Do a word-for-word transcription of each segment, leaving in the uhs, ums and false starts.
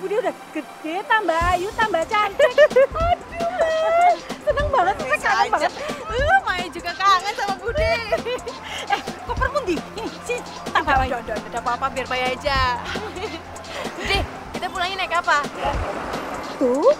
Budi udah gede, tambah ayu, tambah cantik. Aduh, seneng banget, saya kangen banget. Uh, Maya juga kangen sama Budi. Eh, kopermu di? Ini, sini, tak bawain. Udah, udah, udah apa-apa, biar Maya aja. Budi, kita pulangnya naik apa? Tuh.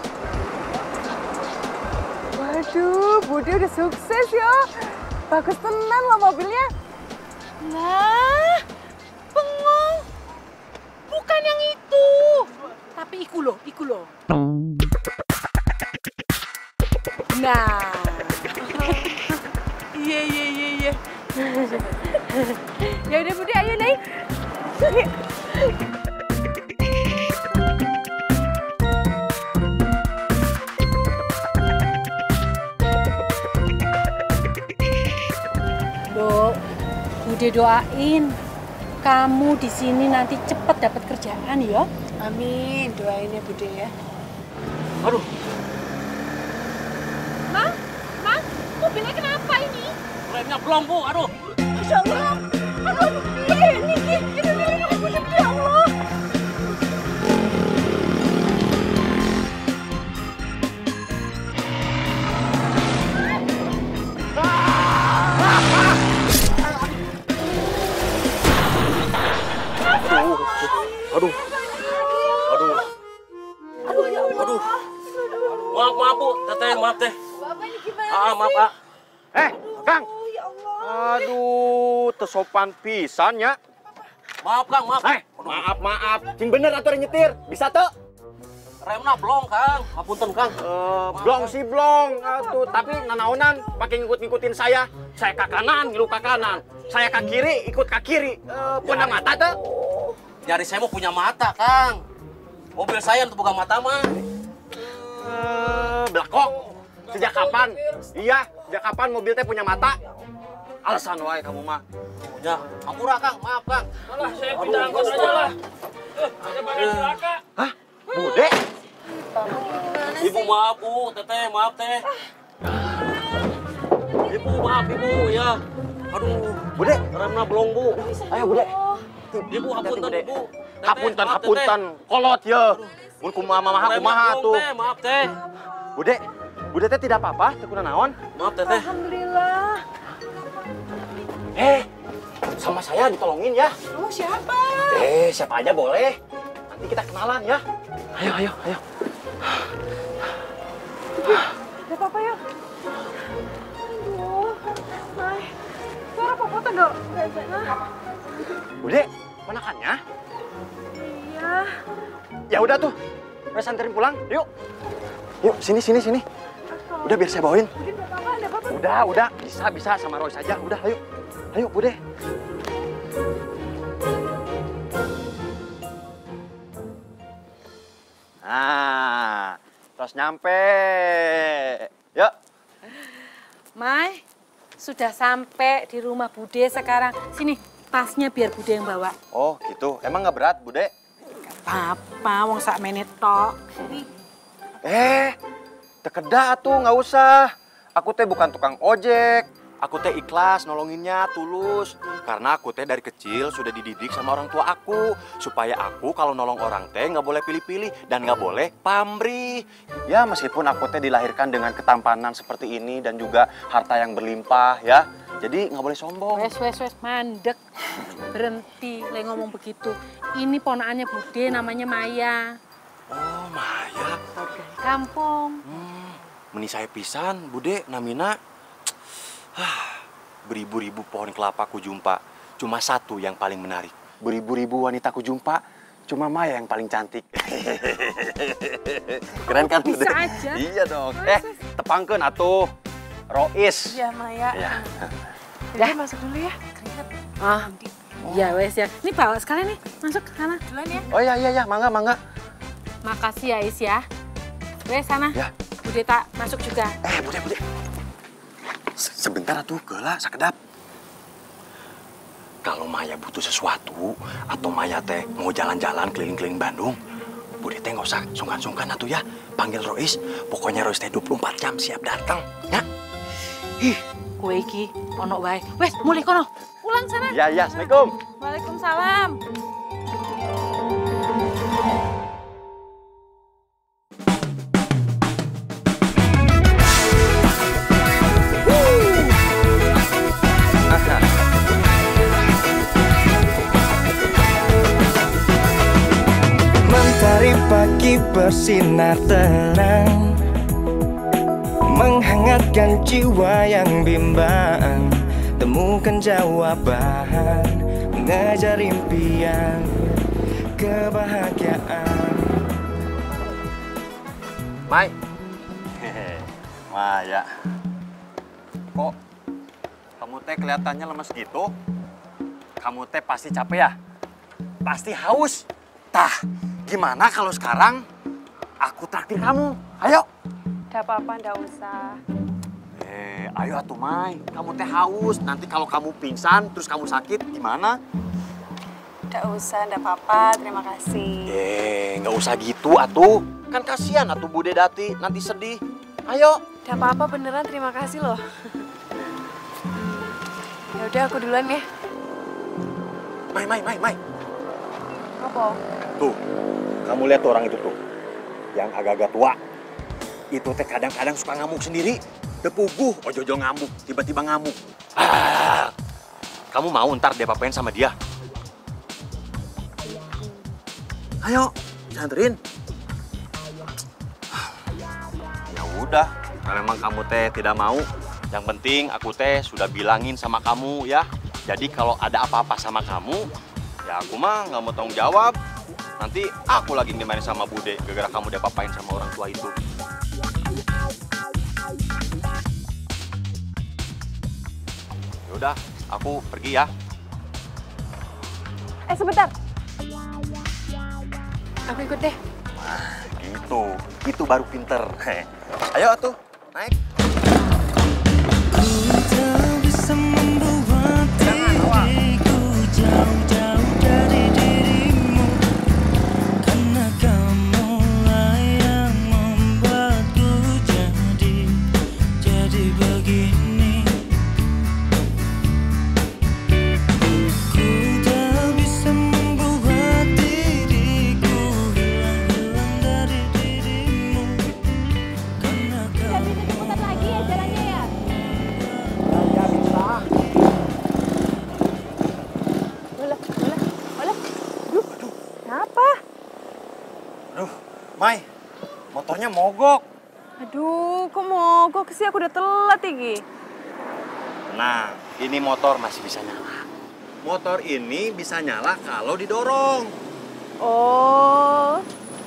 Waduh, Budi udah sukses ya. Bagus tenan loh mobilnya. Lah, bengong. Bukan yang itu. Tapi iku loh, iku loh. Nah. Iya, iya, iya, iya. Ya udah Budi, ayo naik. Dok, Bude doain kamu di sini nanti cepet dapat kerjaan ya. Amin, doain ya Bude ya. Aduh. Ma, Ma, mobilnya kenapa ini? Remnya belum, Bu. Aduh. Masya Allah. Aduh, ini, ini, ini, ini, ini, ya Allah. Aduh. Aduh. Aduh, ya Allah. Aduh. Maaf, maaf, Bu. Teteh, maaf, Teh. Bapak ini gimana Ah, sih? maaf, ah. Eh, Kang. Oh, ya Allah. Aduh, tersopan pisan ya. Maaf, Kang, maaf. Eh, maaf, maaf. Cing bener atuh nyetir. Bisa tuh? Remnya belum, Kang. Ngapunten, Kang. Eh, blong sih blong. Atuh, tapi nanaonan pakai ngikut-ngikutin saya. Saya ke kanan, ngilu ke kanan. Saya ke kiri, ikut ke kiri. Eh, punya mata tuh? Nyari saya mau punya mata, Kang. Mobil saya untuk buka mata mah. Eh, belakok. Sejak kapan? Iya, sejak kapan mobil teh punya mata? Alasan wae kamu mah. Ya, ampura, Kang. Maaf, Kang. Alah, saya pindah angkot aja lah. Eh, ada bagian celaka. Hah? Bude? Ibu maaf, Bu. Teteh, maaf, Teh. Ibu, maaf, Ibu, ya. Aduh, Bude? remnya belum, Bu. Ayo, Bude. Ibu, hapunten, Bude. Ibu. Teteh, Hapunten, maaf, hapunten. Kolot ya. Mun kumaha kumaha Remnya kumaha belum, tuh. Teh. Maaf, Teh. Bude, Bude teh tidak apa-apa, teu naon. Maaf, Teteh. Alhamdulillah. Eh, sama saya ditolongin ya. Kamu siapa? Eh, siapa aja boleh. Nanti kita kenalan ya. Ayo, ayo, ayo. Gak apa-apa ya. Aduh, Mai. Suara apa tuh, Dok? Bude, ponakannya? Iya. Ya udah tuh. Saya anterin pulang. Yuk. Yuk, sini, sini, sini. Udah biar saya bawain. Bude, gak apa-apa, ada apa-apa. Udah, udah. Bisa, bisa sama Roy saja. Udah, ayo. Ayo, Bude. Nah, terus nyampe. Yuk. Mai, sudah sampai di rumah Bude sekarang. Sini, tasnya biar Bude yang bawa. Oh, gitu. Emang nggak berat, Bude? Apa, wong sak menit tok. Eh, tekeda tuh, nggak usah. Aku teh bukan tukang ojek. Aku teh ikhlas nolonginnya, tulus. Karena aku teh dari kecil sudah dididik sama orang tua aku. Supaya aku kalau nolong orang teh nggak boleh pilih-pilih dan nggak boleh pamrih. Ya meskipun aku teh dilahirkan dengan ketampanan seperti ini dan juga harta yang berlimpah ya. Jadi nggak boleh sombong. Wes, wes, wes, mandek. Berhenti, le ngomong begitu. Ini ponakannya Bude, namanya Maya. Oh, Maya. Kampung. Hmm, meni saya pisan, Bude, namina. Beribu-ribu pohon kelapa ku jumpa, cuma satu yang paling menarik. Beribu-ribu wanita ku jumpa, cuma Maya yang paling cantik. Keren kan, Bisa Bude? aja. Iya dong. Eh, tepangkeun atuh. Rois. Ya Maya. Ya. Ya, masuk dulu ya. Ah, iya wes ya. Ini bawa sekalian nih, masuk ke sana. Duluan ya. Oh iya, iya, iya. Mangga, mangga. Makasih ya Is ya. Wes sana. Ya. Bude tak masuk juga. Eh, Bude, Bude. Se- Sebentar atuh, geula, sakedap. Kalau Maya butuh sesuatu, atau Maya teh mau jalan-jalan keliling-keliling Bandung, Bude teh nggak usah sungkan-sungkan atuh ya. Panggil Rois, pokoknya Rois teh dua puluh empat jam siap datang, ya. Ih. Kue iki, ono wae. Wes, mulai kono. Pulang sana. Ya, ya, Assalamualaikum. Waalaikumsalam. bersinar terang, menghangatkan jiwa yang bimbang. Temukan jawaban, mengejar impian, kebahagiaan. Mai. Hehe. Maya. Kok kamu teh kelihatannya lemes gitu? Kamu teh pasti capek ya? Pasti haus. Tah, gimana kalau sekarang aku traktir kamu? Ayo. Gak apa-apa, nggak usah. Eh, ayo atuh Mai. Kamu teh haus. Nanti kalau kamu pingsan terus kamu sakit gimana? Nggak usah, nggak apa-apa. Terima kasih. Eh, nggak usah gitu atuh. Kan kasihan atuh Bude Dati nanti sedih. Ayo. Nggak apa-apa beneran, terima kasih loh. Ya udah, aku duluan ya. Mai, Mai, Mai, Mai. Apa? Tuh, kamu lihat tuh orang itu tuh. Yang agak-agak tua. Itu teh kadang-kadang suka ngamuk sendiri. Tepuguh, ojo-ojo ngamuk, tiba-tiba ngamuk. Ah, kamu mau ntar dia papain sama dia? Ayo, dianterin. Ya udah, kalau memang kamu teh tidak mau, yang penting aku teh sudah bilangin sama kamu ya. Jadi kalau ada apa-apa sama kamu, ya aku mah nggak mau tanggung jawab. Nanti aku lagi dimarahin sama Bude, gara-gara kamu udah papain sama orang tua itu. Yaudah, aku pergi ya. Eh, sebentar. Aku ikut deh. Nah, gitu. Itu baru pinter. Heh. Ayo tuh, naik. Mai, motornya mogok. Aduh, kok mogok sih? Aku udah telat, Igi. Nah, ini motor masih bisa nyala. Motor ini bisa nyala kalau didorong. Oh.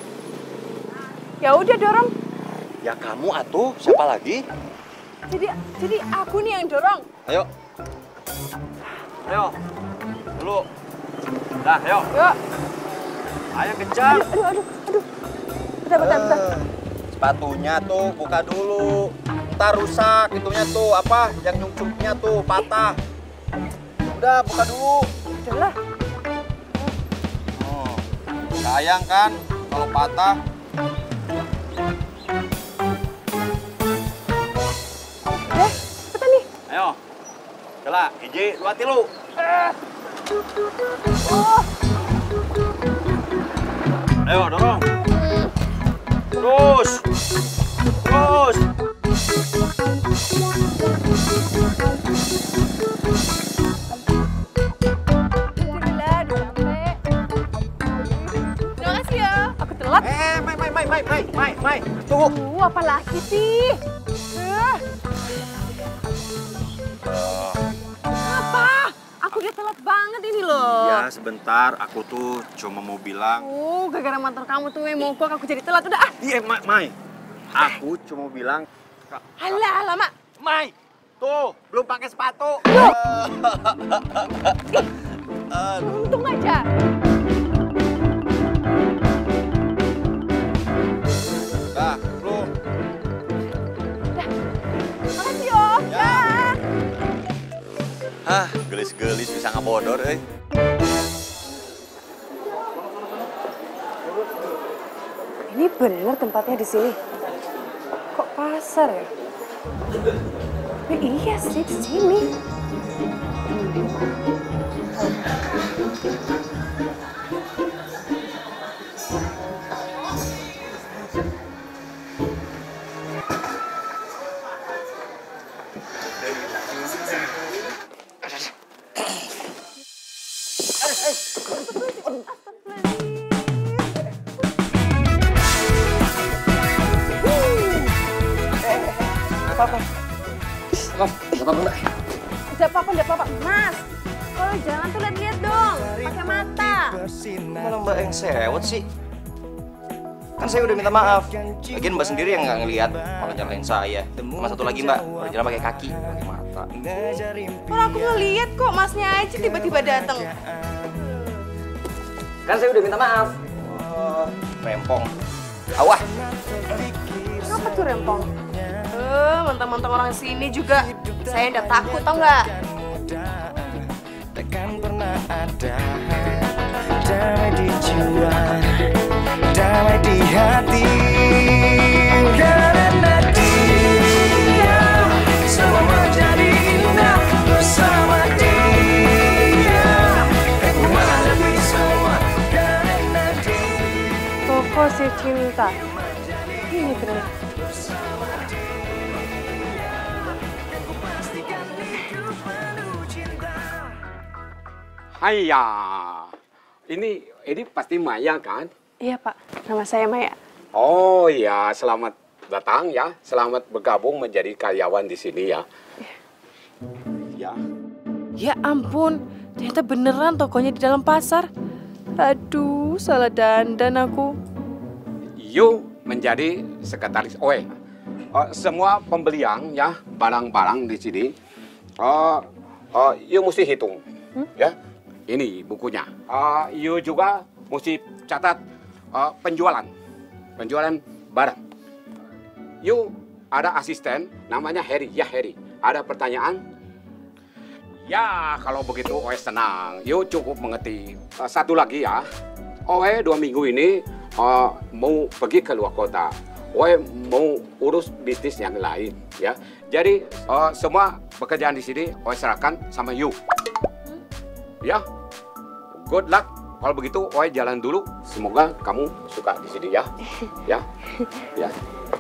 Ya udah dorong. Ya kamu atuh, siapa lagi? Jadi jadi aku nih yang dorong. Ayo. Ayo. Dulu. Dah, ayo. Yuk. Ayo kencang. Aduh, aduh, aduh. Bentar, bentar, bentar. Uh, sepatunya tuh buka dulu. Ntar rusak itunya tuh apa? Yang nyungcungnya tuh patah. Udah buka dulu. Udahlah. Oh, sayang kan kalau patah. Deh, cepetan nih. Ayo. Coba, hiji, dua, tilu. Oh. Ayo, dorong. Terus. Terus. Alhamdulillah, udah sampai. Terima kasih ya. Aku telat. Eh, Mai, Mai, Mai, Mai, Mai, Mai, Mai. Tunggu. Uh, apa lagi sih? Uh. Apa? Aku udah telat banget ini loh. Ya, sebentar. Aku tuh cuma mau bilang. Oh, gara-gara motor kamu tuh yang mogok, aku jadi telat. Udah ah. Iya, Mai, Mai. Aku cuma bilang. Alah, lama. Mai, tuh belum pakai sepatu. Untung aja. Dah, belum. Makasih Om. Ya. Hah, gelis-gelis bisa ngebodor, eh. Ini bener tempatnya di sini. Kok pasar ya? Eh, iya sih di sini. apa-apa. Maaf, nggak apa-apa Mbak. Tidak apa-apa, tidak apa-apa. Mas, kalau jalan tuh lihat-lihat dong, pakai mata. Malah Mbak yang sewot sih. Kan saya udah minta maaf. Lagian Mbak sendiri yang nggak ngelihat, malah nyalain saya. Sama satu lagi Mbak, udah jalan pakai kaki, pakai mata. Orang aku ngeliat kok, masnya aja tiba-tiba datang. Kan saya udah minta maaf. Oh, rempong. Awah. Kenapa tuh rempong? Eh, mentang-mentang orang sini juga. Saya udah takut, tau nggak? Takkan pernah ada damai di jiwa, damai di hati. Karena dia semua menjadi indah bersama dia. Aku menghadapi semua karena dia. Toko si cinta. Ini keren. Hayya, ini ini pasti Maya kan? Iya Pak, nama saya Maya. Oh ya, selamat datang ya, selamat bergabung menjadi karyawan di sini ya. Ya. Ya ampun, ternyata beneran tokonya di dalam pasar. Aduh, salah dandan aku. You menjadi sekretaris O E. Uh, semua pembelian ya, barang-barang di sini, uh, uh, you mesti hitung, hmm? Ya. Ini bukunya. Uh, you juga mesti catat uh, penjualan, penjualan barang. You ada asisten, namanya Harry. Ya Harry, ada pertanyaan? Ya kalau begitu O E senang. You cukup mengerti. Uh, satu lagi ya, O E dua minggu ini uh, mau pergi ke luar kota. O E mau urus bisnis yang lain ya. Jadi uh, semua pekerjaan di sini O E serahkan sama you. Ya, good luck. Kalau begitu, Oi jalan dulu. Semoga kamu suka di sini ya. Ya, ya.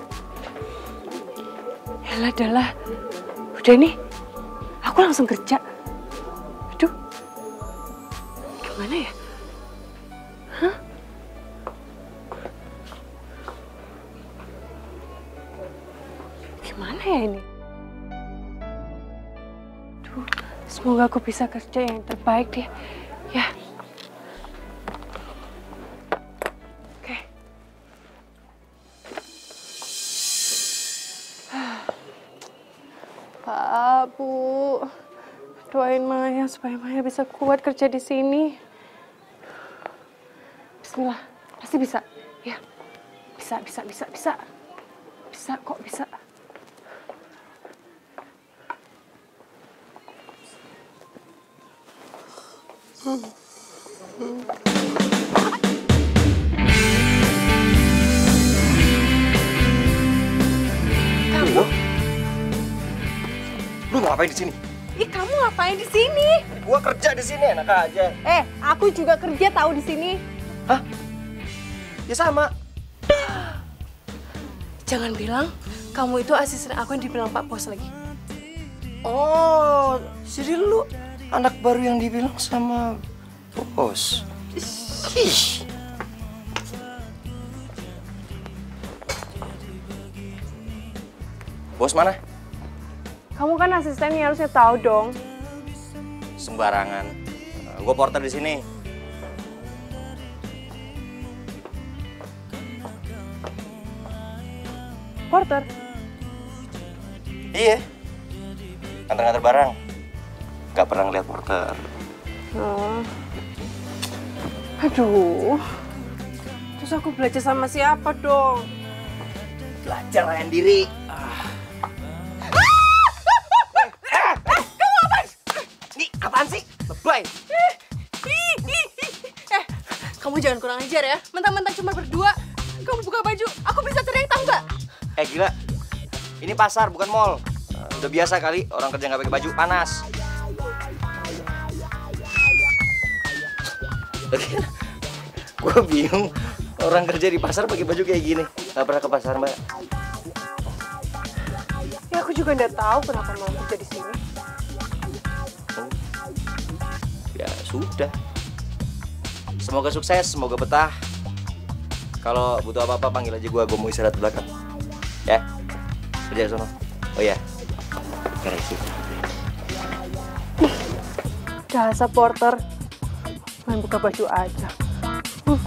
Yalah, dalah. Udah nih, aku langsung kerja. Aduh, gimana ya? Hah? Gimana ya ini? Aduh, semoga aku bisa kerja yang terbaik deh. Ya. Oke. Pak, Bu, doain Maya supaya Maya bisa kuat kerja di sini. Bismillah, pasti bisa. Ya, bisa, bisa, bisa, bisa. Bisa kok, bisa. Hmm. Hmm. Kamu? Lu ngapain di sini? Ih, kamu ngapain di sini? Gua kerja di sini, enak aja. Eh, aku juga kerja tahu di sini. Hah? Ya sama. Jangan bilang kamu itu asisten aku yang dibilang Pak Bos lagi. Oh, jadi lu anak baru yang dibilang sama bos. Ih. Bos mana? Kamu kan asistennya, harusnya tahu dong. Sembarangan. Gue porter di sini. Porter? Iya. Nganter-nganter barang. Gak pernah ngeliat porter. Oh. Aduh. Terus aku belajar sama siapa dong? Belajar layan diri. Ini apaan sih? Lebay. Eh, kamu jangan kurang ajar ya. Mentang-mentang cuma berdua, kamu buka baju, aku bisa teriak tahu nggak? Eh gila, ini pasar bukan mall. Udah biasa kali orang kerja nggak pakai baju, panas. Gue bingung orang kerja di pasar pakai baju kayak gini. Gak pernah ke pasar mbak. Ya aku juga nggak tahu kenapa mau kerja di sini. Oh. Ya sudah. Semoga sukses, semoga betah. Kalau butuh apa-apa panggil aja gue, gue mau istirahat di belakang. Ya, kerja ke sana. Oh ya, permisi. Dasar porter, main buka baju aja. Uh.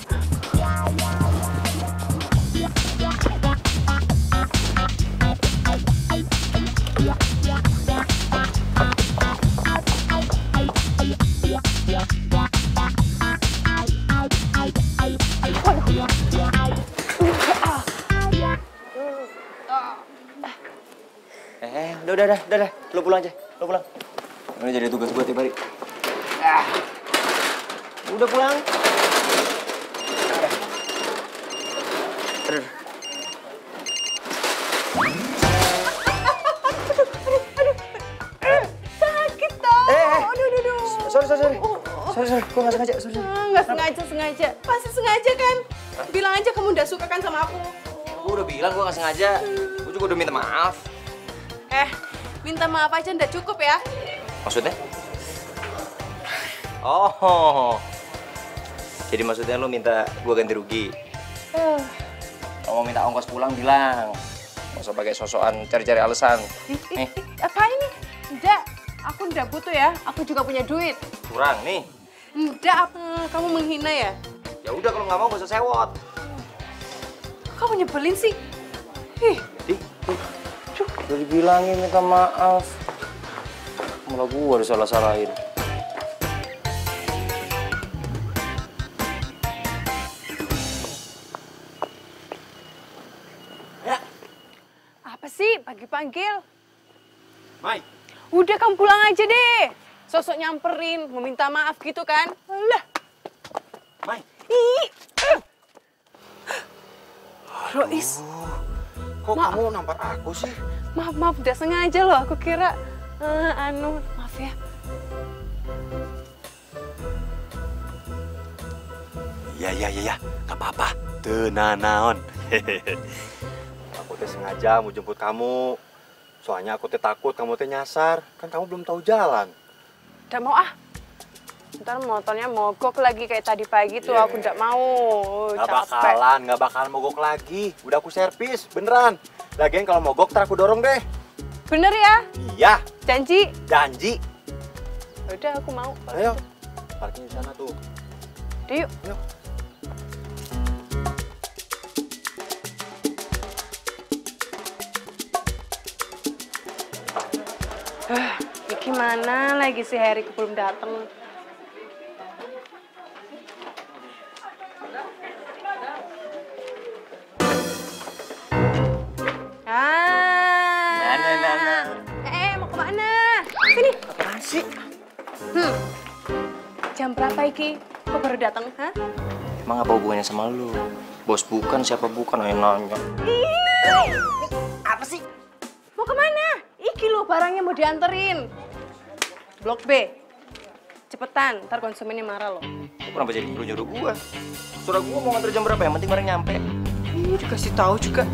Eh, udah, udah, udah, udah, udah. Lo pulang aja, lo pulang. Ini jadi tugas gue tiap hari. Ah. Udah pulang. Udah. Aduh. Sakit dong. Eh, eh. Aduh, aduh, aduh. Sorry, sorry, sorry. Sorry, sorry. Gue nggak sengaja, sorry, sorry. Ah, nggak sengaja, sengaja. Pasti sengaja kan? Bilang aja kamu nggak suka kan sama aku. Gue udah bilang gue nggak sengaja. Gue juga udah minta maaf. Eh, minta maaf aja nggak cukup ya? Maksudnya? Oh, jadi maksudnya lo minta gue ganti rugi? Uh. Kalau mau minta ongkos pulang bilang. Nggak usah pakai sosokan cari-cari alasan. Ih, ih, apa ini? Nggak, aku nggak butuh ya. Aku juga punya duit. Kurang nih. Nggak, apa kamu menghina ya? Ya udah kalau nggak mau gak usah sewot. Kok kamu nyebelin sih? Ih, Di, udah dibilangin minta maaf. Malah gue harus salah-salahin. apa sih pagi-panggil? Mai. Udah kamu pulang aja deh. Sosok nyamperin, meminta maaf gitu kan? Alah. Mai. Ih. Rois. Kok Maaf. kamu nampar aku sih? Maaf, maaf, udah sengaja loh. Aku kira, uh, anu, maaf ya. Ya, ya, ya, ya. Gak apa-apa. Tenanaon. Aku teh sengaja mau jemput kamu. Soalnya aku teh takut kamu teh nyasar. Kan kamu belum tahu jalan. Udah mau ah. Ntar motornya mogok lagi kayak tadi pagi tuh. Yeah. Aku nggak mau. Gak Capek. bakalan, gak bakalan mogok lagi. Udah aku servis, beneran. Lagian kalau mogok, ntar aku dorong deh. Bener ya? Iya, Janji? janji. Udah aku mau. Ayo, parkir di sana tuh. Udah yuk. Yuk. Uh, ya gimana lagi si Harry belum datang? Ah. Nana, Nana. Eh, mau kemana? Sini. Apaan sih? Hmm. Jam berapa iki? Kok baru datang, ha? Emang apa hubungannya sama lu? Bos bukan, siapa bukan, ayo nanya. Ih, Apa sih? mau kemana? Iki lo barangnya mau dianterin. Blok B. Cepetan, ntar konsumennya marah loh. Lu kenapa jadi nyuruh-nyuruh gua? Suruh gua mau nganter jam berapa, yang penting barang nyampe. Ih, dikasih tahu juga.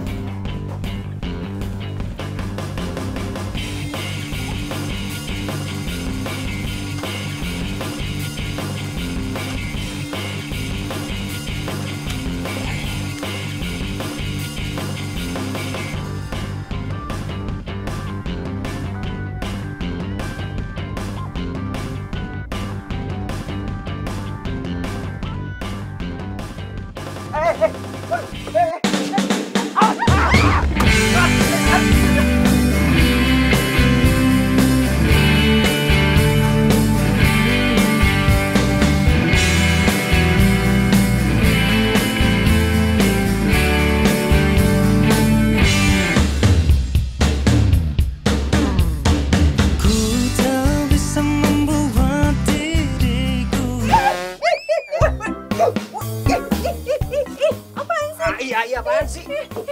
Iya, iya, apaan sih?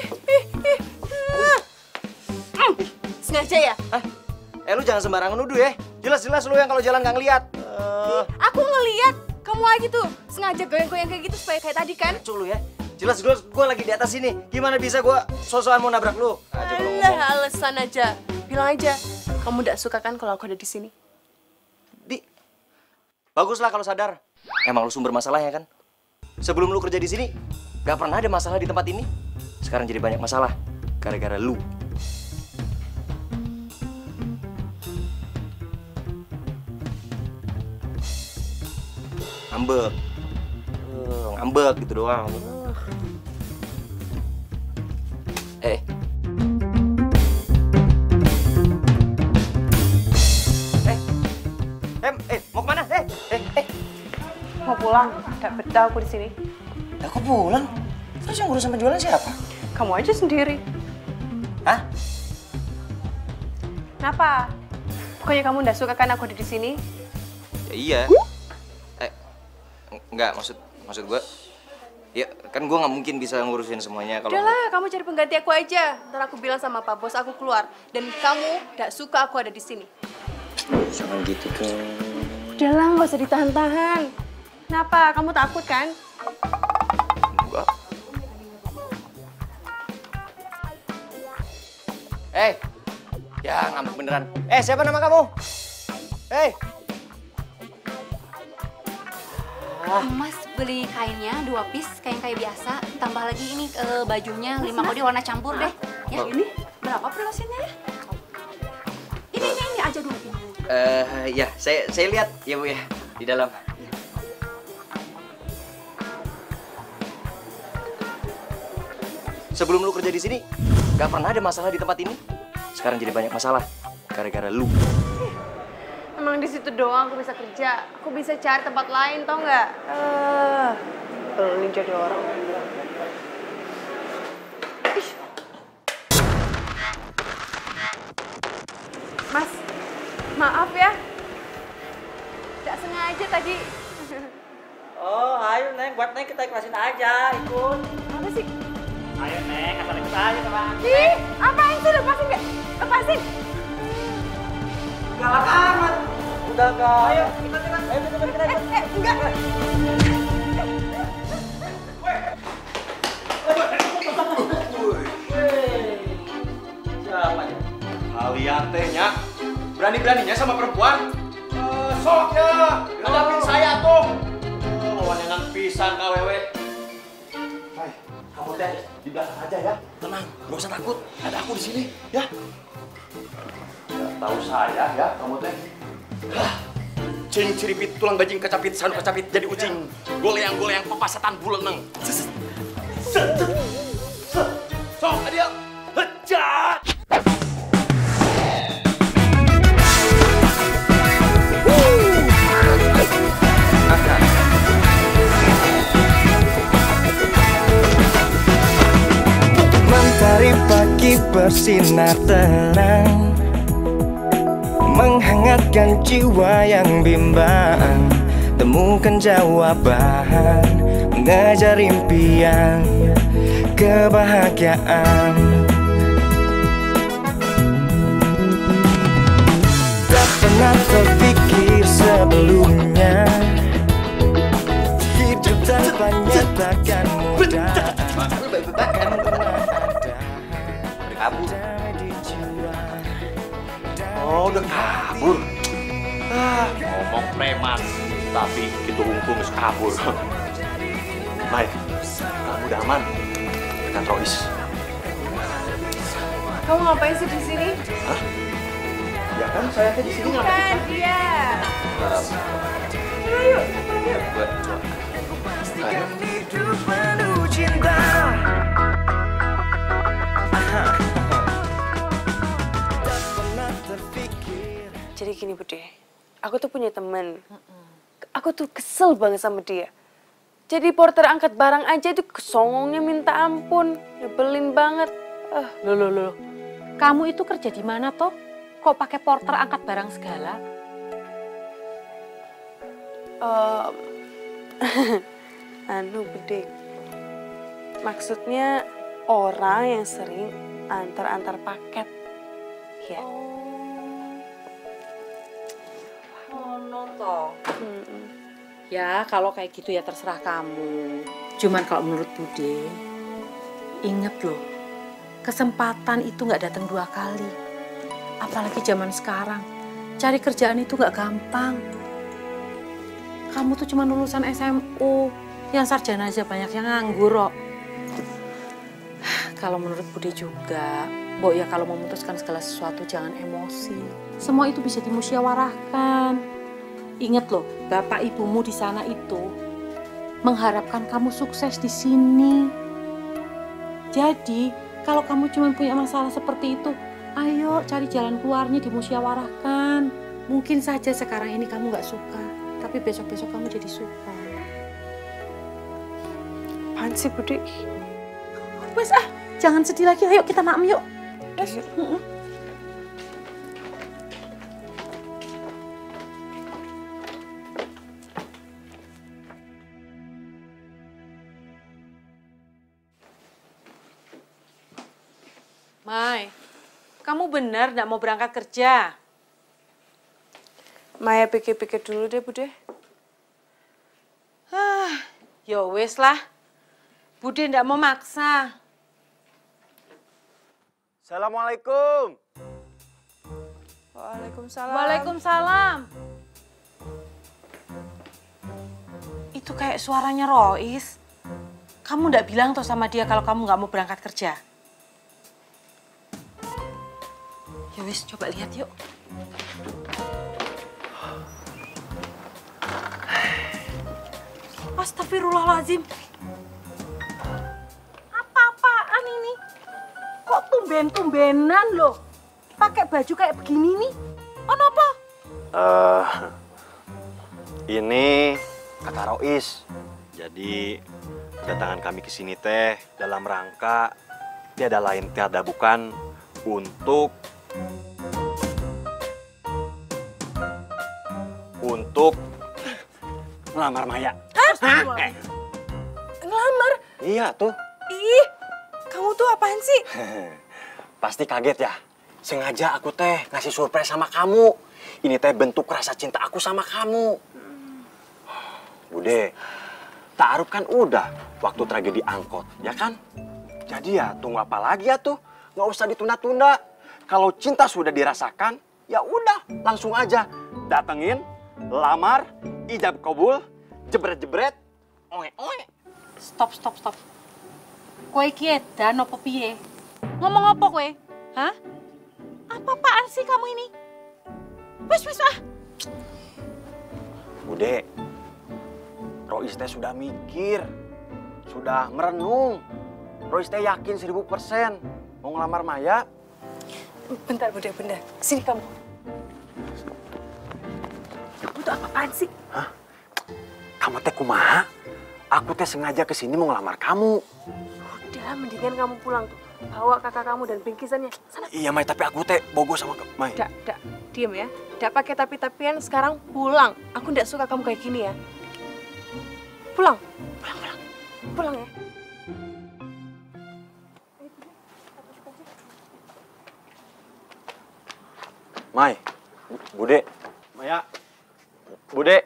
Sengaja ya? Hah? Eh, lu jangan sembarangan nuduh ya. Jelas-jelas lu yang kalau jalan nggak ngeliat. Uh, Aku ngeliat kamu aja tuh sengaja goyang-goyang kayak gitu supaya kayak tadi kan? Ngaco lu ya. Jelas-jelas gue lagi di atas sini. Gimana bisa gue sosokan mau nabrak lu? Aja kalau Alah, ngomong. alasan aja. Bilang aja, kamu gak suka kan kalau aku ada di sini? Di. Baguslah kalau sadar. Emang lu sumber masalahnya kan? Sebelum lu kerja di sini, gak pernah ada masalah di tempat ini. Sekarang jadi banyak masalah gara-gara lu. ngambek. Uh, ngambek gitu doang. Eh. Eh. Eh, eh, mau kemana? Eh, eh, eh. Mau pulang, gak betah aku di sini. Aku pulang. Terus yang ngurus sama jualan siapa? Kamu aja sendiri. Hah? Kenapa? Pokoknya kamu nggak suka kan aku ada di sini? Ya iya. Eh, enggak maksud maksud gue. Ya kan gue nggak mungkin bisa ngurusin semuanya kalau. Udahlah, kamu cari pengganti aku aja. Ntar aku bilang sama Pak Bos aku keluar dan kamu nggak suka aku ada di sini. Jangan gitu dong. Udahlah, nggak usah ditahan-tahan. Kenapa? Kamu takut kan? Enggak. Eh, ya ngambek beneran. Eh, siapa nama kamu? Hei. Mas beli kainnya dua piece, kain kayak biasa. Tambah lagi ini uh, bajunya lima kodi warna campur deh. Ya. Ini berapa promosinya ya? Ini, ini, ini aja dulu. Eh, ya, saya saya lihat ya Bu ya di dalam. Sebelum lu kerja di sini, gak pernah ada masalah di tempat ini. Sekarang jadi banyak masalah gara-gara lu. Emang di situ doang aku bisa kerja. Aku bisa cari tempat lain, tau nggak? Eh, pelit jadi orang. Ih. Mas, maaf ya. Gak sengaja tadi. Oh, ayo Neng, buat Neng kita ikhlasin aja, ikut. Apa sih? Ayo Neng, asal ikut aja sama Neng. Ih, apain sih? Lepasin gak? Lepasin. Galak amat. Udah kak. Ayo, ikut ikut. Ayo ikut ikut kita ikut. Eh, enggak. Siapa ya? Kalian tehnya berani-beraninya sama perempuan? Uh, sok ya, hadapin saya tuh. Oh, wanengan pisan kawewe. Hai, kamu teh di belakang aja ya. Tenang, gak usah takut. Ada aku di sini. Ya. Ya tahu saya ya, kamu teh. Hah. Cing ciripit tulang bajing kecapit sanu kecapit jadi ucing. Goleang-goleang pepasatan buleneng. Sok, Adil. Hejat. Mentari pagi bersinar terang, menghangatkan jiwa yang bimbang. Temukan jawaban, mengejar impian, kebahagiaan. Tak pernah terpikir sebelumnya, hidup tanpanya takkan mudah. Takkan pernah ada Kabur. di jiwa. Oh, udah kabur. Ah, ngomong preman, tapi gitu ungkung kabur. Baik, kamu udah aman dekat Rois. Kamu ngapain sih di sini? Hah? Ya kan saya teh di sini ngapain? Bukan dia. Ayo, yuk. Buat coba. Pastikan hidup penuh cinta. Tak pernah terpikir. Jadi gini Bude, aku tuh punya temen. Aku tuh kesel banget sama dia. Jadi porter angkat barang aja itu kesongongnya minta ampun. Nyebelin banget. Ah, Loh, loh, loh. Kamu itu kerja di mana toh? Kok pakai porter angkat barang segala? um, anu Bude. Maksudnya orang yang sering antar-antar paket. Ya. Oh, nonton. Mm-mm. Ya, kalau kayak gitu ya terserah kamu. Cuman kalau menurut Bude, inget loh, kesempatan itu nggak datang dua kali. Apalagi zaman sekarang, cari kerjaan itu nggak gampang. Kamu tuh cuma lulusan S M U, yang sarjana aja banyak yang nganggur kok. Kalau menurut Bude juga, Mbok ya kalau memutuskan segala sesuatu jangan emosi. Semua itu bisa dimusyawarahkan. Ingat loh, bapak ibumu di sana itu mengharapkan kamu sukses di sini. Jadi, kalau kamu cuma punya masalah seperti itu, ayo cari jalan keluarnya, dimusyawarahkan. Mungkin saja sekarang ini kamu nggak suka, tapi besok-besok kamu jadi suka. Apaan sih, Bude? Wes ah, jangan sedih lagi. Ayo kita maem yuk. Wes. Mai, kamu benar nggak mau berangkat kerja? Maya pikir-pikir dulu deh, Bude. Ah, ya wes lah. Bude nggak mau maksa. Assalamualaikum. Waalaikumsalam. Waalaikumsalam. Itu kayak suaranya Rois. Kamu nggak bilang toh sama dia kalau kamu nggak mau berangkat kerja? Ya wis, coba lihat yuk. Astagfirullahaladzim. Apa-apaan ini? Kok tumben-tumbenan loh? Pakai baju kayak begini nih? Oh, apa? Eh, ini kata Rois. Jadi kedatangan kami ke sini teh dalam rangka tiada lain tiada bukan untuk untuk ngelamar Maya. Hah? Eh, Ngelamar? iya tuh. Ih, kamu tuh apaan sih? Pasti kaget ya. Sengaja aku teh ngasih surprise sama kamu. Ini teh bentuk rasa cinta aku sama kamu. Bude, ta'aruf kan udah waktu tragedi angkot, ya kan? Jadi ya tunggu apa lagi ya tuh? Nggak usah ditunda-tunda. Kalau cinta sudah dirasakan, ya udah langsung aja datengin, lamar, ijab kabul, jebret-jebret, oe-oe. Stop, stop, stop. Kowe ki edan apa piye? Ngomong apa kowe? Hah? Apa-apaan sih kamu ini? Wes, wes ah. Bude, Rois teh sudah mikir, sudah merenung. Rois teh yakin seribu persen mau ngelamar Maya. Bentar, Bude, bentar. Sini kamu. Kamu tuh apa-apaan sih? Hah? Kamu teh kumaha? Aku teh sengaja kesini mau ngelamar kamu. Udah, mendingan kamu pulang tuh. Bawa kakak kamu dan bingkisannya. Sana. Iya, Mai, tapi aku teh bogo sama Mai. Dak, dak. Diem ya. Dak pakai tapi-tapian, sekarang pulang. Aku ndak suka kamu kayak gini ya. Pulang. Pulang, pulang. Pulang ya. Mai, Bude, Maya, Bude.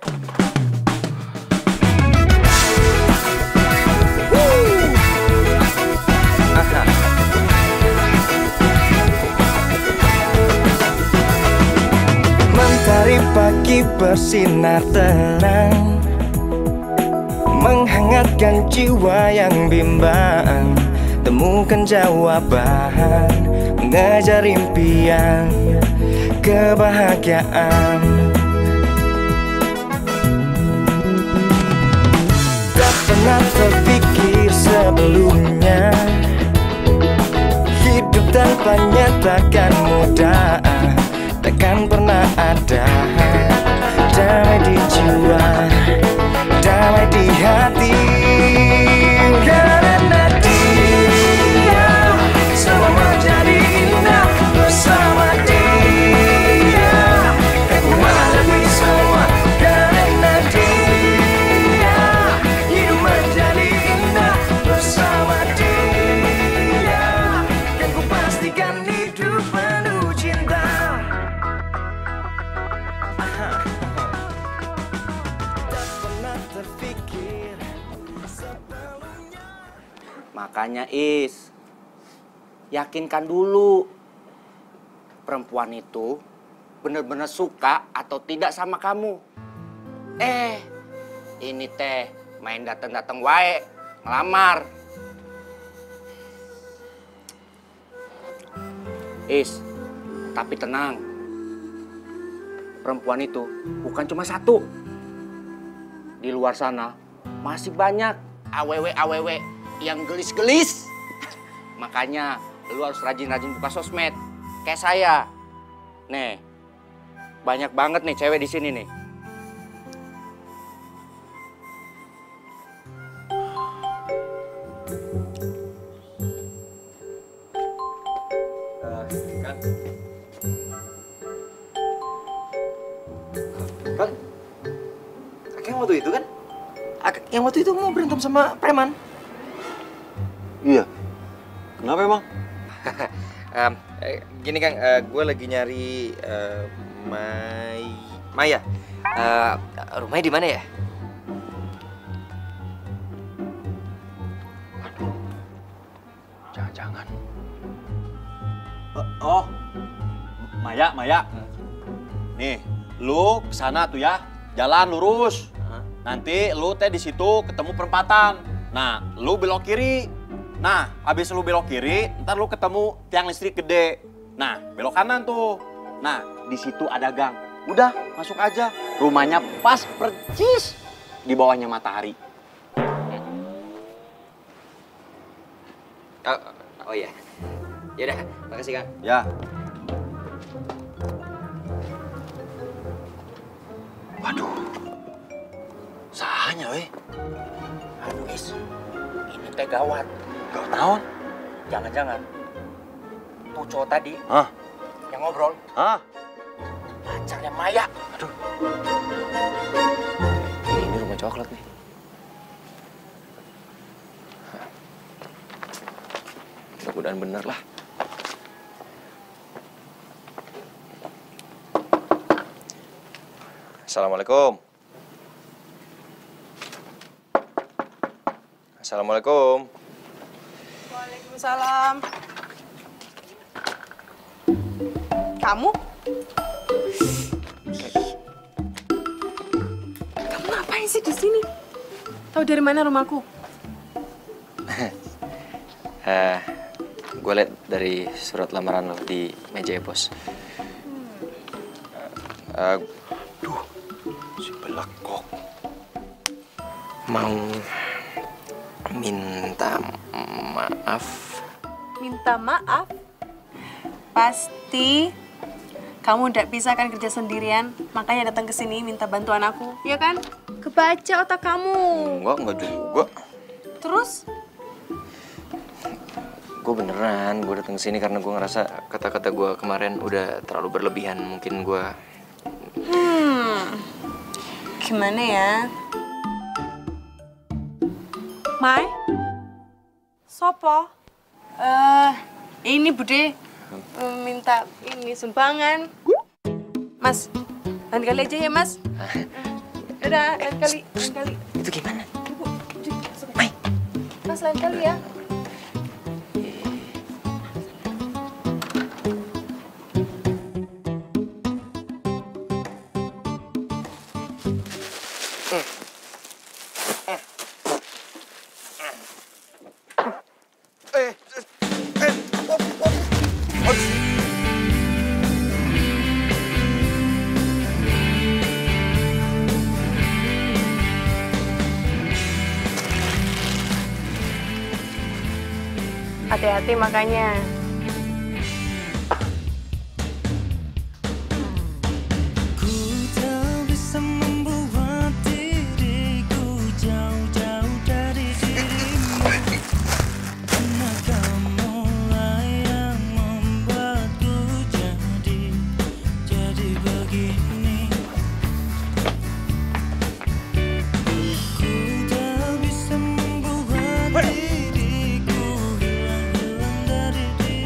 Mentari pagi bersinar terang, menghangatkan jiwa yang bimbang. Temukan jawaban, mengejar impian, kebahagiaan. Tak pernah terpikir sebelumnya, hidup tanpanya takkan mudah, takkan pernah ada damai di jiwa, damai di hati. Karena dia semua menjadi indah bersama dia. Aku mengalami semua karena dia. Hidup menjadi indah bersama dia. Kan ku pastikan hidup penuh cinta. Tak pernah terpikir sebelumnya. Makanya Is, yakinkan dulu perempuan itu bener-bener suka atau tidak sama kamu. Eh, ini teh main dateng-dateng wae, ngelamar. Is, tapi tenang. perempuan itu bukan cuma satu. Di luar sana masih banyak awewe-awewe yang gelis-gelis. Makanya lu harus rajin-rajin buka sosmed kayak saya. Nih, banyak banget nih cewek di sini nih. Uh, kan? Kang, Kang yang waktu itu kan? Ak- Yang waktu itu mau berantem sama preman. Iya. Kenapa emang? um, eh, gini Kang, uh, gue lagi nyari uh, May... Maya. Uh, rumahnya di mana ya? Jangan-jangan. Oh, Maya, Maya. Nih, lu kesana tuh ya, jalan lurus. Nanti lu teh di situ ketemu perempatan. Nah, lu belok kiri. Nah, habis lu belok kiri, ntar lu ketemu tiang listrik gede. Nah, belok kanan tuh. Nah, di situ ada gang. Udah, masuk aja. Rumahnya pas percis di bawahnya matahari. Oh, oh iya. Yaudah, makasih Kang. Ya. Waduh. Sahanya, weh. Aduh, Is. Ini teh gawat. Gak tahu. Jangan-jangan tuh cowok tadi Hah? yang ngobrol Hah? pacarnya Maya. Aduh. Ini rumah coklat nih. Mudah-mudahan bener lah. Assalamualaikum. Assalamualaikum. Waalaikumsalam. Kamu? Kamu ngapain sih di sini? Tahu dari mana rumahku? Eh, gue liat dari surat lamaran lo di meja ya, Bos. Uh, Duh, si belekok. mau minta maaf. Minta maaf? Pasti kamu tidak bisa kan kerja sendirian, makanya datang ke sini minta bantuan aku, ya kan? Kebaca otak kamu. Enggak, enggak juga. Terus? Gue beneran, gue datang ke sini karena gue ngerasa kata-kata gue kemarin udah terlalu berlebihan. Mungkin gue... Hmm, gimana ya? Mai? Sopo? Eh, ini Bude minta ini sumbangan. Mas, lain kali aja ya Mas. Udah, lain kali, lain kali. Itu gimana? Ibu, Mai. Mas, lain kali ya. Hati-hati makanya. Ku tak bisa membuat diriku jauh-jauh dari dirimu. Karena kamulah yang membuatku jadi, jadi begini. Ku tak bisa membuat diriku hilang-hilang dari dirimu.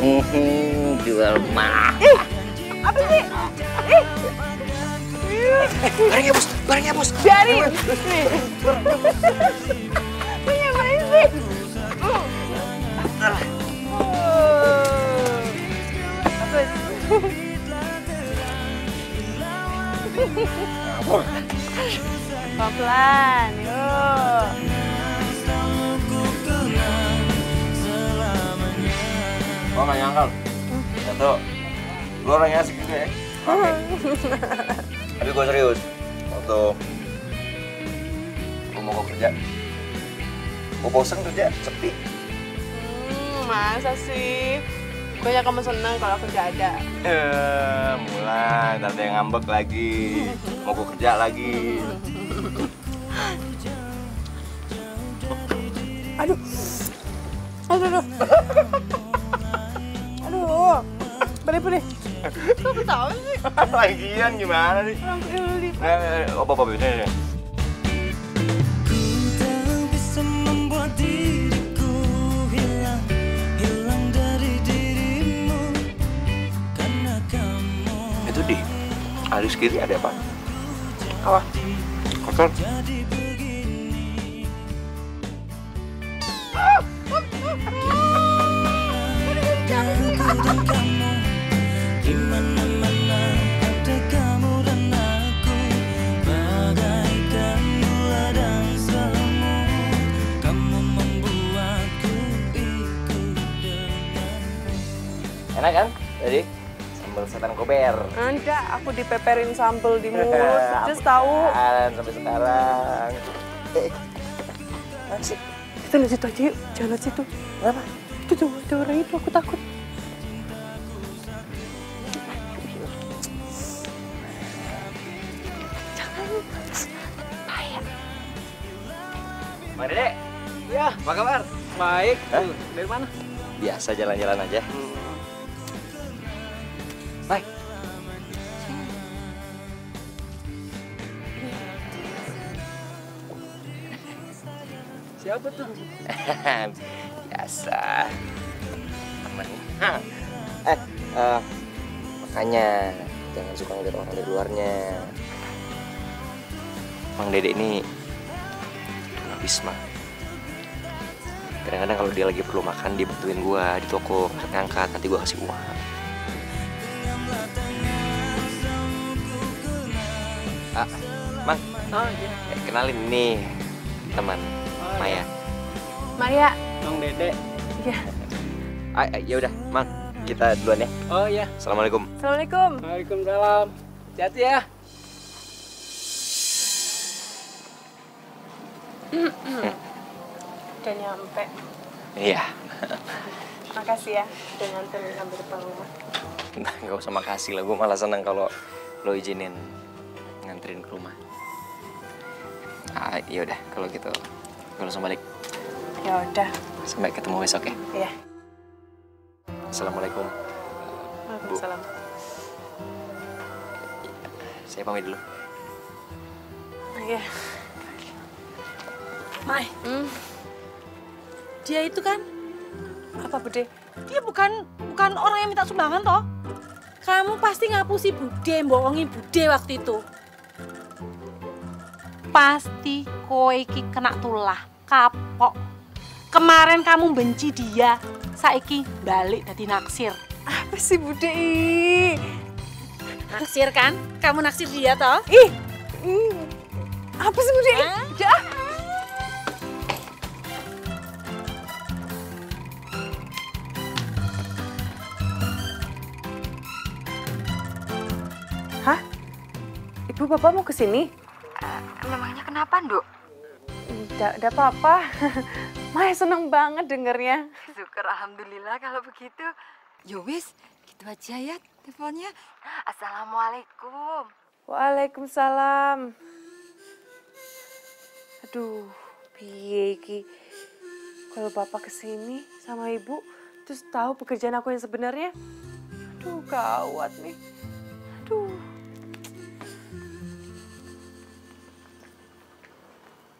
Hmm, jual mah. Ih, apa sih? Ih. Barangnya bos, barangnya bos. Biarin. Punya apa sih? Pelan-pelan, yuk. Oh nggak nyangkal. Satu, lu orangnya asik juga ya. Oke. Tapi gue serius. Waktu gue mau ke kerja, gue bosen kerja, sepi. Hmm, masa sih? Banyak kamu senang kalau kerja ada. Eh, mulai, ntar ada yang ngambek lagi. Mau gue kerja lagi. Aduh. Aduh, aduh. Aduh. Boleh-boleh. Kok ketawa sih? Lagian gimana nih? Eh, apa apa ini nih? Ku tak bisa membuat diriku hilang, hilang dari dirimu karena kamu. Itu di alis kiri ada apa? Apa? Kotor. Di mana-mana ada kamu dan aku, bagaikan gula dan semu. Kamu membuatku ikut denganmu. Enak kan? Tadi sambal setan kober. Enggak, aku dipeperin sambal di mulut. Just tahu. Sampai sekarang. Eh, asik. Kita lihat situ aja yuk, jangan lihat situ. Kenapa? Itu tuh, ada orang itu, aku takut. Jangan, bahaya. Mang Dede. Ya, apa kabar? Baik. Hah? Dari mana? Biasa jalan-jalan aja. Baik. Siapa tuh? Biasa. Temen. Eh, eh, makanya jangan suka ngeliat orang dari luarnya. Mang Dede ini tuna Bisma. Kadang-kadang kalau dia lagi perlu makan, dia bantuin gua di toko ngangkat, nanti gua kasih uang. Ah, Mang. Oh, iya. Eh, kenalin nih teman Maya. Maya. Mang Dede. Iya. Ah, ya udah, Mang. Kita duluan ya. Oh iya. Assalamualaikum. Assalamualaikum. Waalaikumsalam. Hati-hati ya. Udah nyampe. Iya. Makasih ya, udah nganterin sampai depan rumah. Nah, nggak usah makasih lah. Gue malah senang kalau lo izinin nganterin ke rumah. Ah, ya udah, kalau gitu gue langsung balik. Ya udah. Sampai ketemu besok ya. Iya. Assalamualaikum. Waalaikumsalam. Saya pamit dulu. Iya. Mai, Hmm. dia itu kan, Apa, Bude? dia bukan bukan orang yang minta sumbangan toh. Kamu pasti ngapusi Bude, bohongin Bude waktu itu. Pasti kowe iki kena tulah, kapok. Kemarin kamu benci dia, saiki balik dadi naksir. Apa sih, Bude? Ih. Naksir kan? Kamu naksir dia toh? Ih. Ih. Apa sih, Bude? Hah? Udah. Hah? Ibu bapak mau ke sini? Memangnya kenapa, Nduk? Tidak, tidak apa-apa. Maya seneng banget dengernya. Syukur alhamdulillah kalau begitu. Ya wis, gitu aja ya teleponnya. Assalamualaikum. Waalaikumsalam. Aduh, piye iki? Kalau bapak kesini sama ibu, terus tahu pekerjaan aku yang sebenarnya? Aduh, gawat nih. Aduh.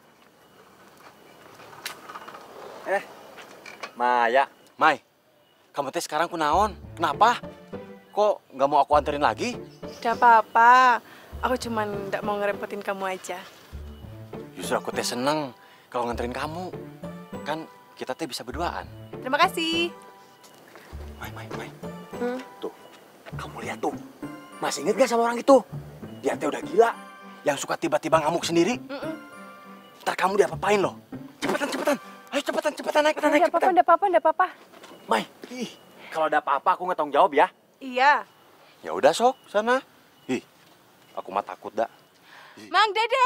Eh, Maya. Mai, kamu teh sekarang kunaon? Kenapa? Kok nggak mau aku anterin lagi? Tidak apa-apa. Aku cuman nggak mau ngerepotin kamu aja. Justru aku teh seneng kalau nganterin kamu. Kan kita teh bisa berduaan. Terima kasih. Mai, Mai, Mai. Hmm? Tuh, kamu lihat tuh. Masih inget gak sama orang itu? Dia teh udah gila. Yang suka tiba-tiba ngamuk sendiri. Mm-mm. Ntar kamu diapa-apain loh. Cepetan, cepetan. Ayo cepetan, cepetan naik, cepetan naik, Nggak apa-apa, cepetan. nggak apa-apa, nggak apa-apa. Mai, ih, kalau ada apa-apa aku nggak tanggung jawab ya. Iya. Ya udah sok, sana. Ih, aku mah takut dah. Mang Dede!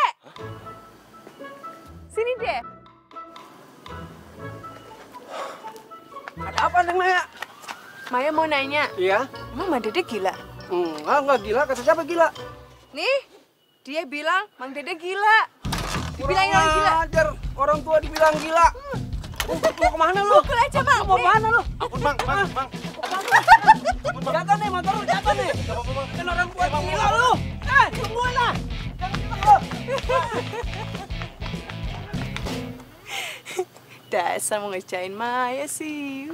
Sini deh. Ada apa Neng Maya? Maya mau nanya. Iya? Emang Mang Dede gila? Enggak, enggak gila. Kata siapa gila? Nih, dia bilang Mang Dede gila. Dibilangin orang gila. Ajar, orang tua dibilang gila. Mau kemana lu? Pukul aja, Mang. Mau kemana lu? Ampun, Mang, Mang, Mang. Jatuh nih, motor lu jatuh nih. Kan orang tua gila lu. Eh, tungguin lah. Jangan gitu lu. Dasar mau ngecain Maya sih.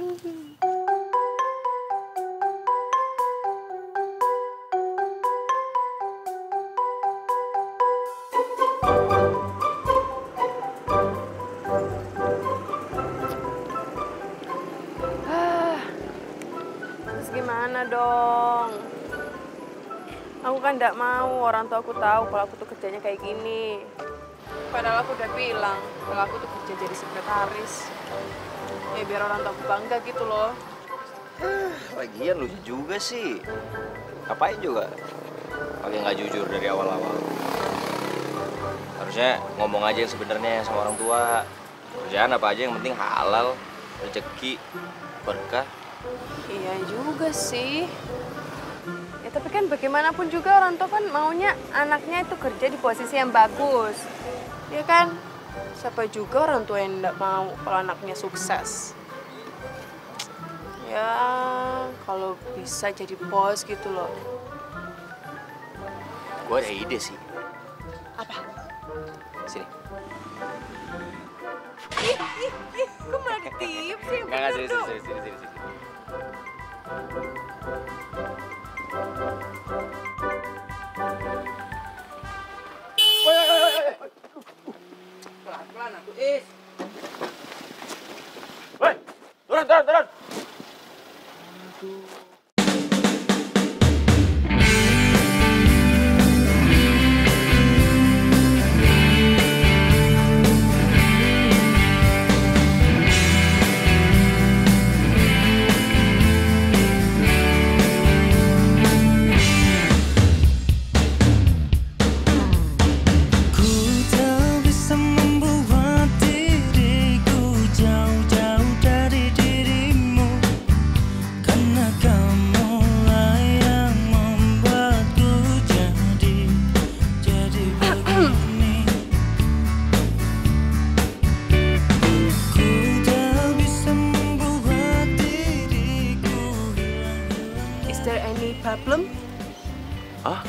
Terus gimana dong? Aku kan nggak mau orang tua aku tahu kalau aku tuh kerjanya kayak gini. Padahal aku udah bilang kalau aku tuh kerja jadi sekretaris. Ya biar orang tua aku bangga gitu loh. Lagian lu juga sih. Ngapain juga? Pakai nggak jujur dari awal-awal. Harusnya ngomong aja yang sebenarnya sama orang tua. Kerjaan apa aja yang penting halal, rezeki, berkah. Iya juga sih. Ya tapi kan bagaimanapun juga orang tua kan maunya anaknya itu kerja di posisi yang bagus. Ya kan? Siapa juga orang tua yang nggak mau kalau anaknya sukses. Ya, kalau bisa jadi bos gitu loh. Gue ada ide sih. Apa? Sini. Ih, ih, ih, kok malah ditiup sih? Enggak, enggak, sini, Bener sini, dong. sini, sini, sini. Woi, woi, woi, woi. Pelan-pelan atuh, Is. Woi, turun, turun, turun. Ku tak bisa membuat diriku jauh-jauh dari dirimu, karena kamulah yang membuatku jadi jadi begini. Ku tak bisa membuat diriku hilang-hilang. Is there any problem? Hah?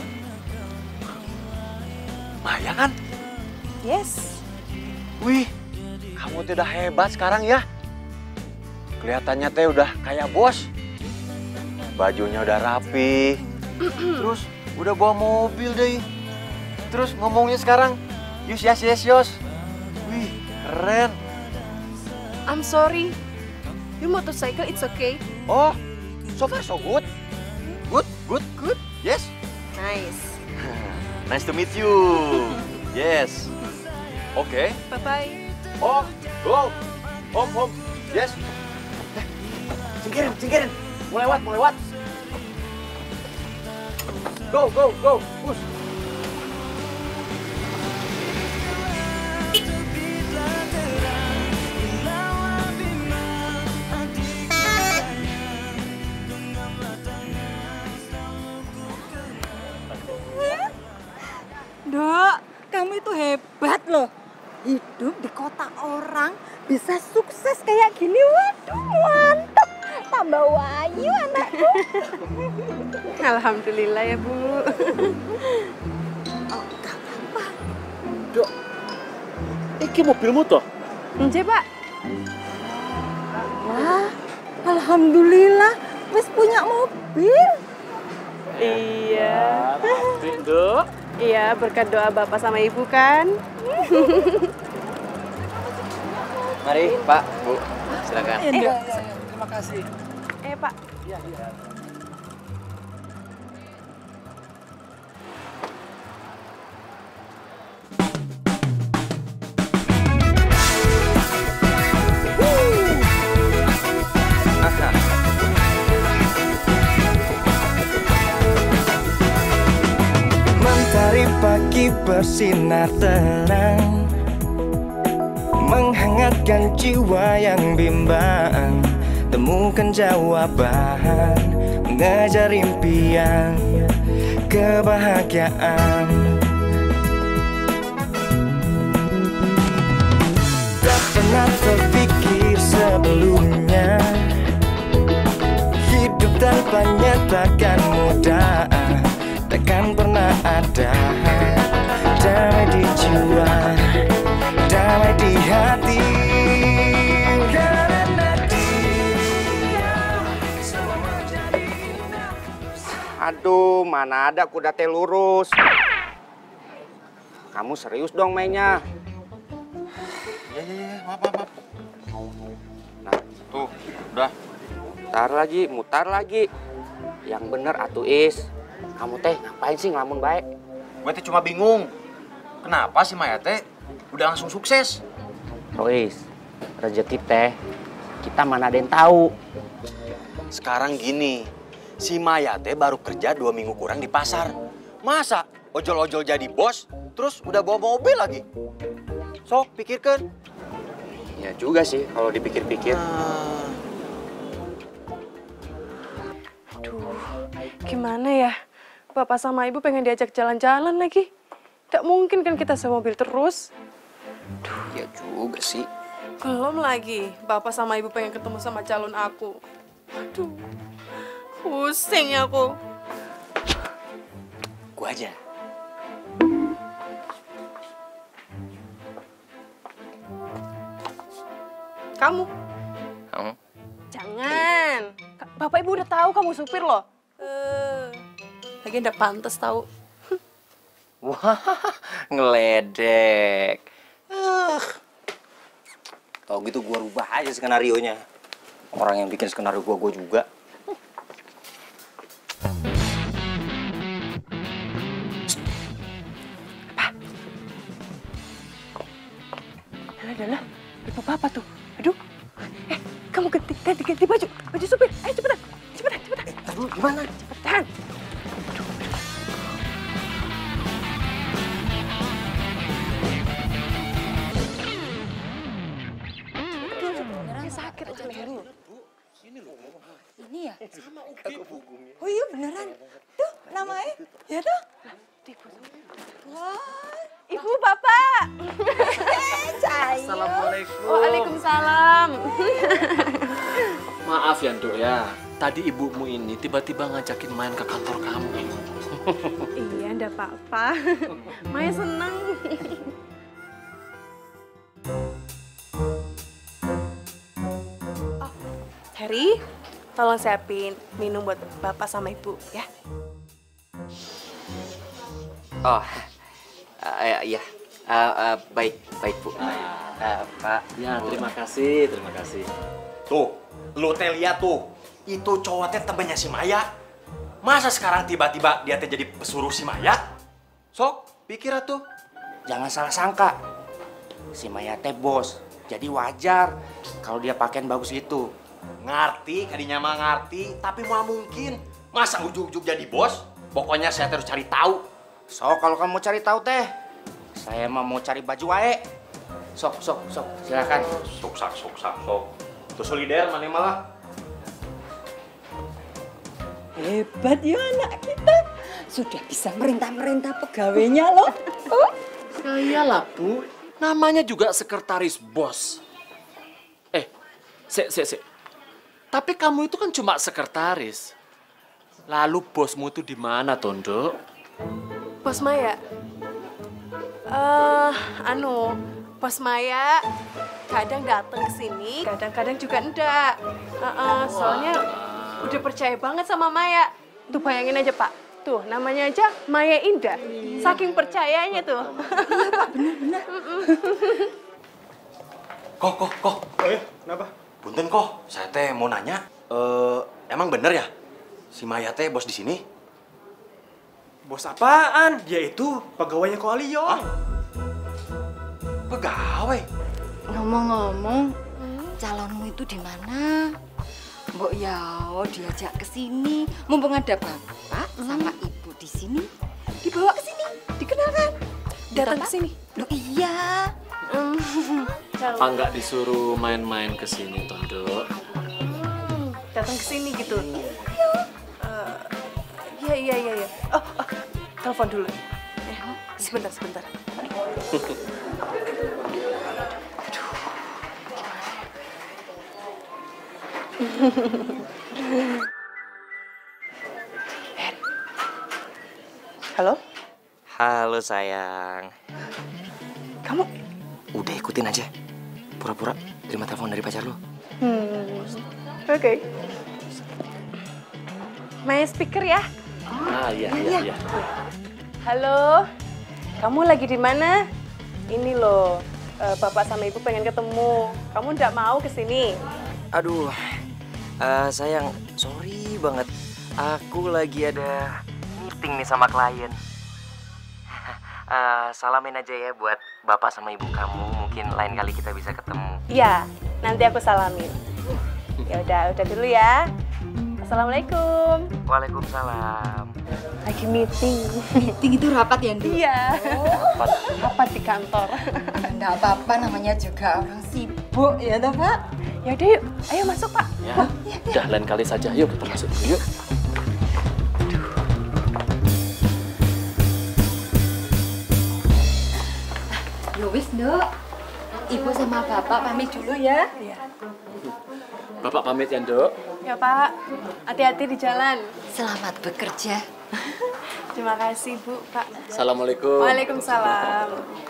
Maya kan? Yes. Wih, kamu tuh udah hebat sekarang ya. Kelihatannya teh udah kayak bos. Bajunya udah rapi. Terus udah bawa mobil deh. Terus ngomongnya sekarang, yus yes yes yos. Wih, keren. I'm sorry. Your motorcycle, it's okay. Oh, so far so good. Good, good, good. Yes. Nice. Nice to meet you. Yes. Oke. Bye-bye. Oh, go. Home, home. Yes. Eh, singkirin, singkirin. Mau lewat, mau lewat. Go, go, go. Push. Dok, kamu itu hebat loh. Hidup di kota orang bisa sukses kayak gini. Waduh, mantap. Tambah wayu anakku. Alhamdulillah ya, Bu. Oh, gak apa-apa. Dok, iki mobilmu toh? Nje, Pak. Wah, Alhamdulillah, wis punya mobil. Iya. Dok. Iya, berkat doa Bapak sama Ibu kan. Mari, Pak, Bu. Silakan. Eh, ya, ya, ya. Terima kasih. Eh, Pak. Iya, iya. Mentari pagi bersinar terang, menghangatkan jiwa yang bimbang. Temukan jawaban, mengejar impian, kebahagiaan. Tak pernah terpikir sebelumnya, hidup tanpanya takkan mudah, takkan pernah ada damai di jiwa, damai di hati. Karena dia semua jadi indah. Aduh, mana ada kuda teh lurus. Kamu serius dong mainnya. Ya, ya, ya, maaf, maaf, maaf. Nah, Tuh, udah. mutar lagi, mutar lagi. Yang bener atuh Is. Kamu teh ngapain sih ngelamun baik? Gue teh cuma bingung. Kenapa si Maya teh udah langsung sukses? Rois, rezeki teh kita mana ada yang tahu. Sekarang gini, si Maya teh baru kerja dua minggu kurang di pasar. Masa ojol-ojol jadi bos, terus udah bawa mobil lagi? Sok, pikirkan. Ya juga sih kalau dipikir-pikir. Aduh, gimana ya? Bapak sama Ibu pengen diajak jalan-jalan lagi. Gak mungkin kan kita semobil terus. Duh, ya juga sih. Belum lagi, Bapak sama Ibu pengen ketemu sama calon aku. Aduh, pusing aku. Gua aja. Kamu? Kamu? Jangan. Bapak Ibu udah tahu kamu supir loh. Eh, lagi udah pantas tahu. Wah, ngeledek. Uh. Tau gitu gua rubah aja skenarionya. Orang yang bikin skenario gua, gua juga. Dalah, dalah. Ibu Bapak tuh. Aduh. Eh, kamu ganti, ganti, ganti baju. Baju supir. Ayo cepetan. Cepetan, cepetan. Aduh, gimana? Cepetan. Beneran sakit aja lehernya. Ini ya? Sama Ubi. Oh iya beneran. Tuh namanya. Ya tuh. Wah. Ibu, Bapak. Assalamualaikum. Waalaikumsalam. Maaf ya, Dok ya. Tadi ibumu ini tiba-tiba ngajakin main ke kantor kamu. Iya, enggak apa-apa. Maya seneng. Oh, Harry, tolong siapin minum buat Bapak sama Ibu, ya. Oh, uh, iya. Uh, uh, baik, baik, Bu. Uh, Pak. Ya, terima kasih, terima kasih. Tuh, lu teh lihat tuh. Itu cowok teh temennya si Maya. Masa sekarang tiba-tiba dia teh jadi pesuruh si Maya? Sok, pikir atuh. Jangan salah sangka. Si Maya teh bos. Jadi wajar kalau dia pakaian bagus gitu. Ngerti, kadinya mah ngerti, tapi mau mungkin. Masa ujug-ujug jadi bos? Pokoknya saya terus cari tahu. So, kalau kamu mau cari tahu teh, saya mah mau cari baju wae. Sok, sok, sok, silakan. Sok, sok, sok, sok, sok. Tuh solider mana malah. Hebat ya anak kita. Sudah bisa merintah-merintah pegawainya loh. Oh. Saya lah, Bu. Namanya juga sekretaris bos. Eh, sik, sik, sik. Tapi kamu itu kan cuma sekretaris. Lalu bosmu itu di mana, Tondo? Bos Maya. Eh, uh, anu, Bos Maya kadang datang ke sini, kadang-kadang juga enggak. Uh-uh, soalnya udah percaya banget sama Maya. Tuh bayangin aja Pak, tuh namanya aja Maya Indah. Saking percayanya tuh. Iya Pak, bener-bener. Kok, kok, kok. Oh ya, kenapa? Punten kok, saya teh mau nanya. Eh, emang bener ya? Si Maya teh bos di sini? Bos apaan? Dia itu pegawainya Ko Aliyong. Pegawai? Ngomong-ngomong, calonmu itu di mana? Mbok Yao diajak ke sini, mumpung ada bapak sama ibu di sini, dibawa ke sini, dikenalkan. Datang ke sini. Loh iya. Apa nggak disuruh main-main ke sini, Tondo? Hmm, datang ke sini gitu. Uh, iya iya iya iya. Oh, oh, telepon dulu. Eh, sebentar sebentar. Halo? Halo sayang. Kamu? Udah ikutin aja. Pura-pura terima telepon dari pacar lo. Hmm. Oke. Okay. Main speaker ya? Ah iya iya iya. Halo. Kamu lagi di mana? Ini loh, uh, Bapak sama Ibu pengen ketemu. Kamu nggak mau ke sini? Aduh, uh, sayang, sorry banget. Aku lagi ada meeting nih sama klien. uh, salamin aja ya buat bapak sama ibu kamu. Mungkin lain kali kita bisa ketemu. Iya, nanti aku salamin. Ya udah, udah dulu ya. Assalamualaikum. Waalaikumsalam. Lagi meeting. Meeting itu rapat ya, Ndu? Iya. Rapat. Rapat di kantor. Enggak apa-apa, namanya juga orang sibuk ya, toh, Pak? Ya udah yuk, ayo masuk Pak. Ya, udah lain kali saja. Yuk kita masuk dulu yuk. Ya wis, Nduk. Ibu sama Bapak pamit dulu ya. Iya. Bapak pamit ya, Nduk. Ya Pak, hati-hati di jalan. Selamat bekerja. Terima kasih Bu, Pak. Assalamualaikum. Waalaikumsalam.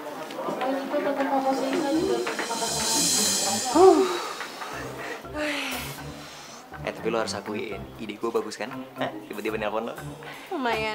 Uh. Eh tapi lo harus akuin, ide gue bagus kan? Hah? Tiba-tiba nelpon lo. Lumayan.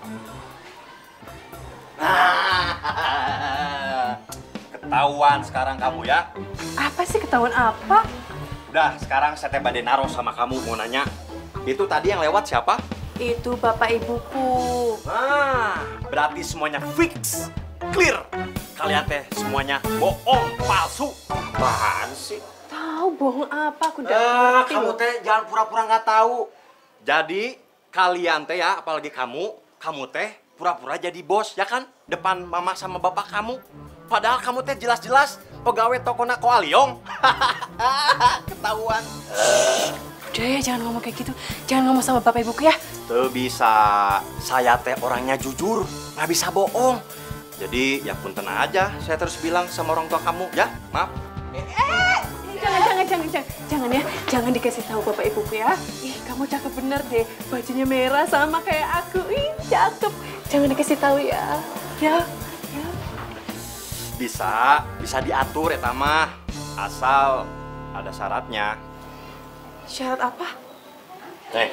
Ketahuan sekarang kamu ya. Apa sih ketahuan apa? Udah, sekarang saya teh bade naro sama kamu mau nanya. Itu tadi yang lewat siapa? Itu bapak ibuku. Ah, berarti semuanya fix, clear. Kalian teh semuanya bohong, palsu. Apaan sih? Tahu bohong apa? Aku udah Eh, ngerti kamu loh. teh jangan pura-pura nggak tahu. Jadi kalian teh ya, apalagi kamu, kamu teh pura-pura jadi bos ya kan? Depan mama sama bapak kamu. Padahal kamu teh jelas-jelas pegawai toko Ko Aliyong. Ketahuan. Udah ya, jangan ngomong kayak gitu. Jangan ngomong sama bapak ibuku ya. Tuh bisa. Saya teh orangnya jujur, nggak bisa bohong. Jadi ya punten aja, saya terus bilang sama orang tua kamu ya, maaf. Eh, jangan, jangan, jangan, jangan, jangan ya. Jangan dikasih tahu bapak ibuku ya. Ih, kamu cakep bener deh. Bajunya merah sama kayak aku. Ih, cakep. Jangan dikasih tahu ya. Ya, ya. Bisa, bisa diatur ya mah. Asal ada syaratnya. Syarat apa? Eh,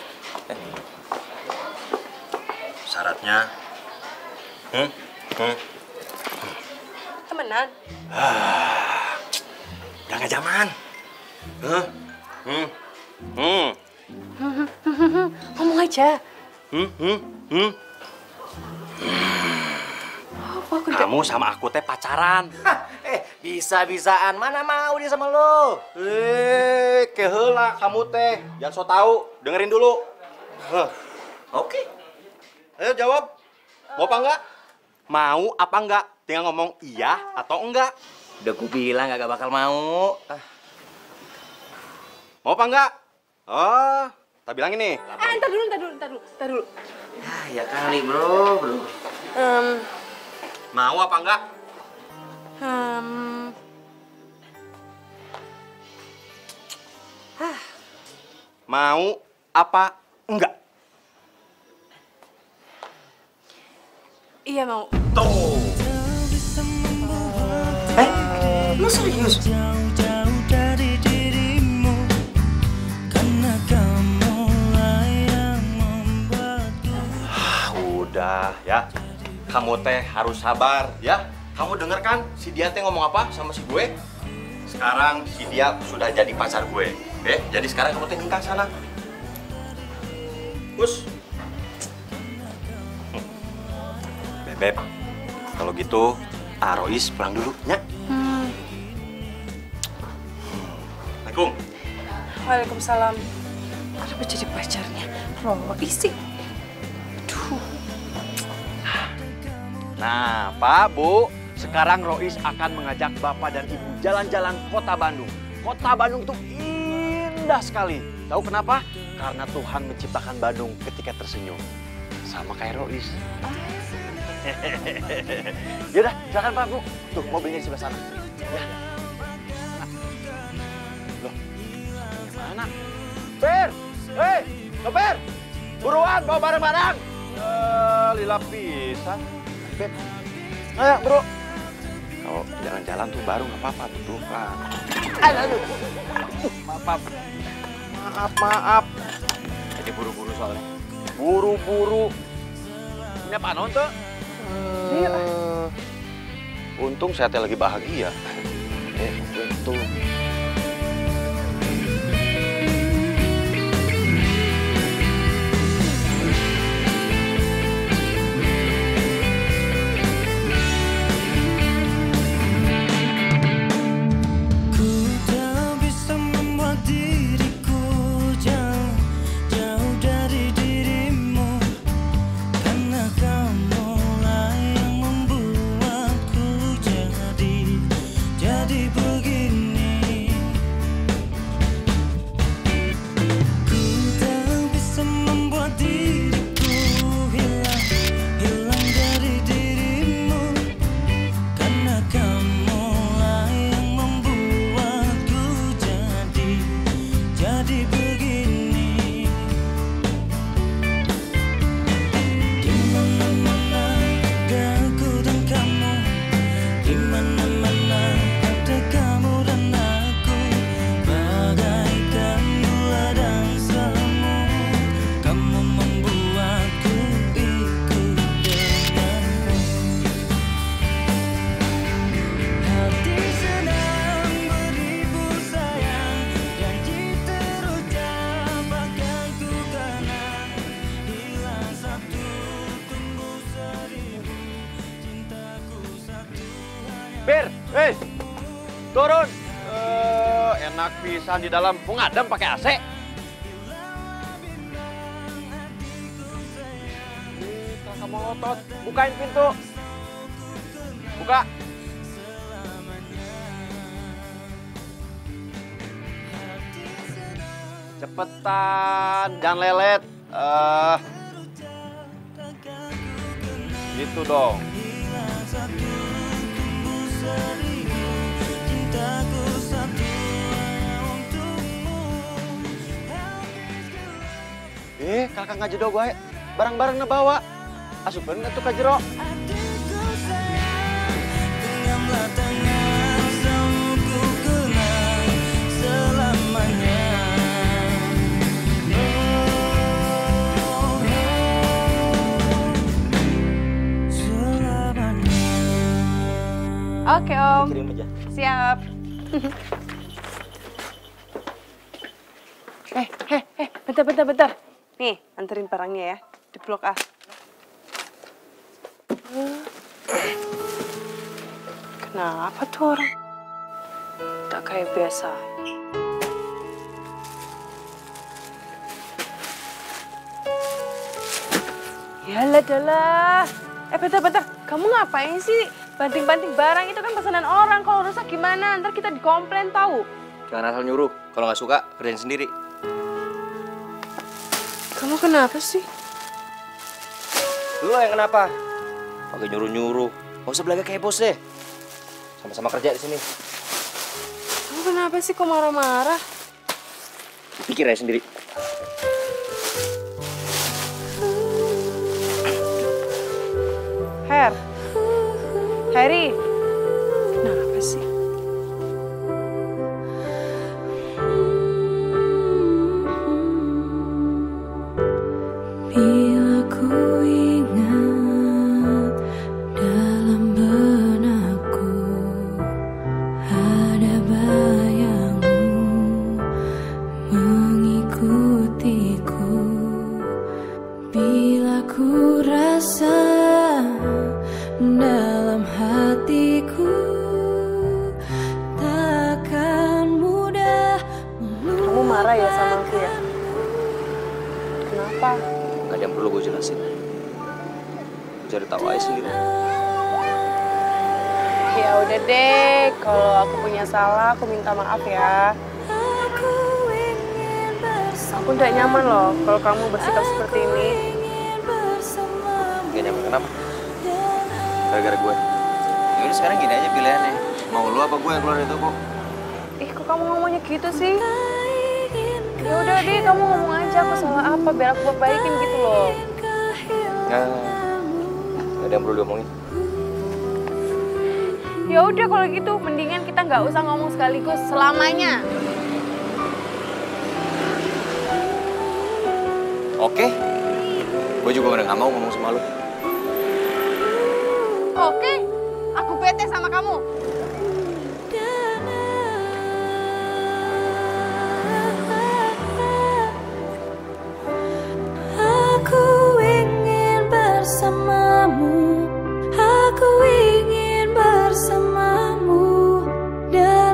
syaratnya, hmm, hmm. Temenan. Ah, udah nggak zaman. Huh? Hmm, hmm, Ngomong aja. hmm, hmm, hmm. Apa aku udah... Kamu sama aku teh pacaran. Eh, bisa-bisaan. Mana mau dia sama lo? Eh, keheula kamu teh. Jangan so tau. Dengerin dulu. Huh. Oke. Ayo jawab. Mau apa enggak? Mau apa enggak? Tinggal ngomong iya atau enggak. Udah ku bilang gak bakal mau. Ah. Mau apa enggak? Oh, tak bilang ini. Eh, ntar dulu, ntar dulu, ntar dulu, ntar dulu. Ah, ya kali bro, bro. Um, Mau apa enggak? um, Mau apa enggak? iya mau. Tuh. Eh, Lu serius? Jauh-jauh dari dirimu, karena kamulah yang membuatku. Udah ya, kamu teh harus sabar ya. Kamu denger kan si dia teh ngomong apa sama si gue? Sekarang si dia sudah jadi pacar gue. Oke, jadi sekarang kamu teh minta sana. Bus. Beb, kalau gitu Arois pulang dulu ya. Hmm. Assalamualaikum. Waalaikumsalam. Kenapa jadi pacarnya Rois sih? Duh. Nah, Pak, Bu, sekarang Rois akan mengajak Bapak dan Ibu jalan-jalan kota Bandung. Kota Bandung tuh indah sekali. Tahu kenapa? Karena Tuhan menciptakan Bandung ketika tersenyum. Sama kayak Rois. Yaudah, silakan Pak, Bu. Tuh, mobilnya di sebelah sana. Ya. Loh, gimana? Per! Hei, Per! Buruan, bawa barang-barang! Eh, lila pisan. Beb, ayo bro. Kalau jalan-jalan tuh baru nggak apa-apa tuh tuh Pak. Aduh, aduh. Maaf, maaf, maaf, maaf. Jadi buru-buru soalnya. Buru-buru. Ini apa nonton? Iya. Uh, untung saya teh lagi bahagia. Eh, untung. Bir, hei, turun. Uh, enak pisan di dalam. Mau ngadem pakai A C. Kakak mau ngotot. Bukain pintu. Buka. Cepetan, jangan lelet. Uh, gitu dong. Eh, kakak nggak jedog wae. Barang-barang bawa. Asupkeun atuh ka jero. Oke, Om. Siap. eh, eh, eh, bentar, bentar, bentar. Nih, anterin barangnya ya, di Blok A. Kenapa tuh orang? Tak kayak biasa. Yalah, dalah. Eh, bentar, bentar. Kamu ngapain sih? Banting-banting barang itu kan pesanan orang. Kalau rusak gimana? Ntar kita dikomplain tahu. Jangan asal nyuruh. Kalau nggak suka, kerjain sendiri. Kamu kenapa sih? Lu yang kenapa? Pakai nyuruh-nyuruh. Gak usah belaga kayak bos deh. Sama-sama kerja di sini. Kamu kenapa sih kok marah-marah? Pikir aja sendiri. Her, Harry, kenapa sih? marah ya sama aku ya? Kenapa? Gak ada yang perlu gue jelasin. Gue cari tahu aja sendiri. Ya udah deh, kalau aku punya salah, aku minta maaf ya. Aku udah nyaman loh kalau kamu bersikap seperti ini. Gak nyaman kenapa? Gara-gara gue. Ya udah sekarang gini aja pilihannya. Mau lu apa gue yang keluar dari toko? Ih, kok kamu ngomongnya gitu sih? Ya udah deh, kamu ngomong aja aku salah apa biar aku perbaikin gitu loh. Nggak, nggak ada yang perlu diomongin. Ya udah kalau gitu, mendingan kita nggak usah ngomong sekaligus selamanya. Oke, gue juga udah nggak mau ngomong sama lu. Oke, aku bete sama kamu. Aku ingin bersamamu, aku ingin bersamamu, dan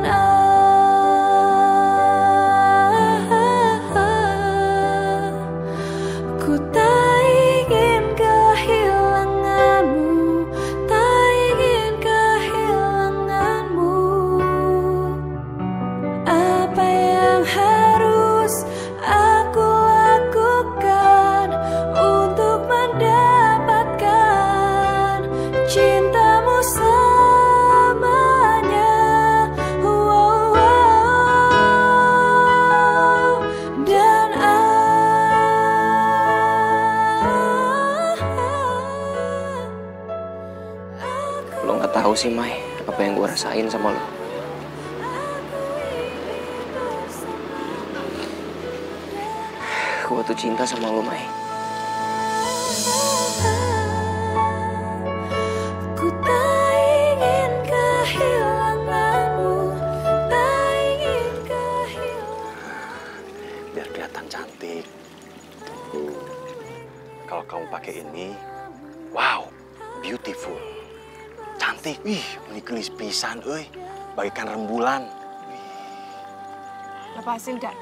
aku tak ingin kehilanganmu, tak ingin kehilanganmu. Apa yang harus aku lakukan untuk mendapatkan cintamu selamanya? Wow, wow. Dan Lo nggak tahu sih, Mai, apa yang gue rasain sama lo. Gue tuh cinta sama lo, Mai. aku tak ingin kehilanganmu, tak ingin kehilanganmu. Biar kelihatan cantik. Kalau kamu pakai ini, wow, beautiful. Cantik, wih, unik pisan, euy. Bagaikan rembulan. Lepasin, Dak.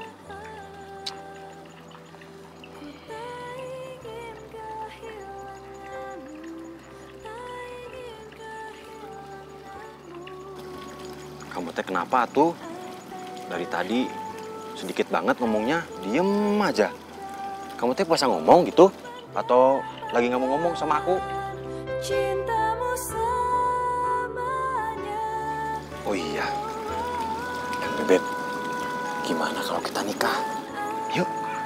Kamu teh kenapa tuh? Dari tadi sedikit banget ngomongnya, diem aja. Kamu teh puasa ngomong gitu? Atau lagi nggak mau ngomong sama aku? Cintamu selamanya. Oh iya, Beb, gimana kalau kita nikah? Yuk.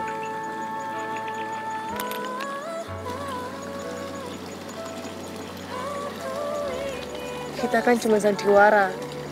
Kita kan cuma sandiwara.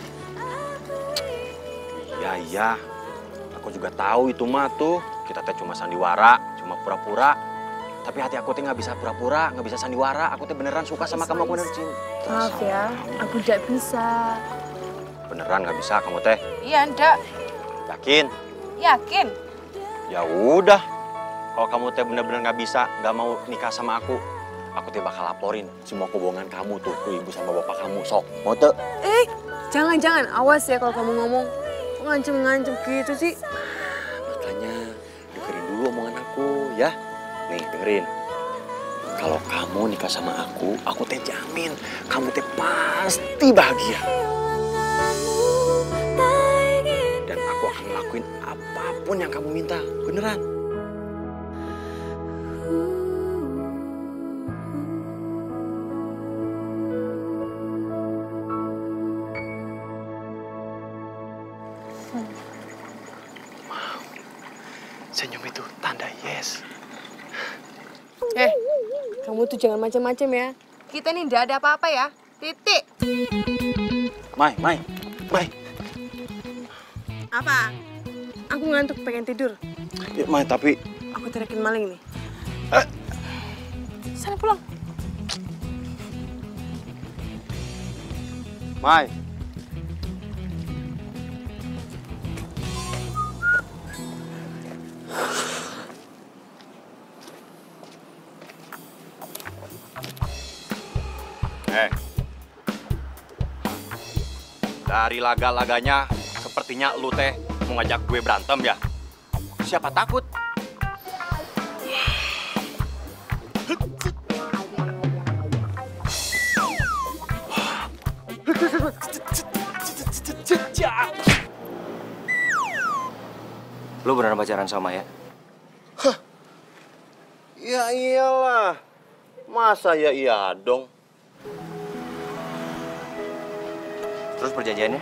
Iya, iya. Aku juga tahu itu mah tuh. Kita teh cuma sandiwara, cuma pura-pura. Tapi hati aku teh nggak bisa pura-pura, nggak bisa sandiwara. Aku teh beneran suka sama kamu, aku bener cinta. Maaf ya, aku tidak bisa. Beneran nggak bisa kamu teh? Iya, ndak. Yakin? Yakin? Ya udah. Kalau kamu teh bener-bener nggak bisa, nggak mau nikah sama aku, aku teh bakal laporin semua kebohongan kamu tuh ke ibu sama bapak kamu. Sok, mau tuh? Eh, jangan-jangan. Awas ya kalau kamu ngomong. Kok ngancem-ngancem gitu sih? Makanya dengerin dulu omongan aku ya. Nih dengerin. Kalau kamu nikah sama aku, aku teh jamin kamu teh pasti bahagia. Dan aku akan ngelakuin apapun yang kamu minta. Beneran. Senyum itu tanda yes. Eh, kamu tuh jangan macam-macam ya. Kita nih ndak ada apa-apa ya. Titik. Mai, Mai, Mai. Apa? Aku ngantuk pengen tidur. Ya, Mai, tapi... Aku teriakin maling nih. Eh. Sana pulang. Mai. Eh, dari laga-laganya sepertinya lu teh mau ngajak gue berantem ya? Siapa takut? Lu beneran pacaran sama Maya? Hah? Ya iyalah. Masa ya iya dong? Terus perjanjiannya?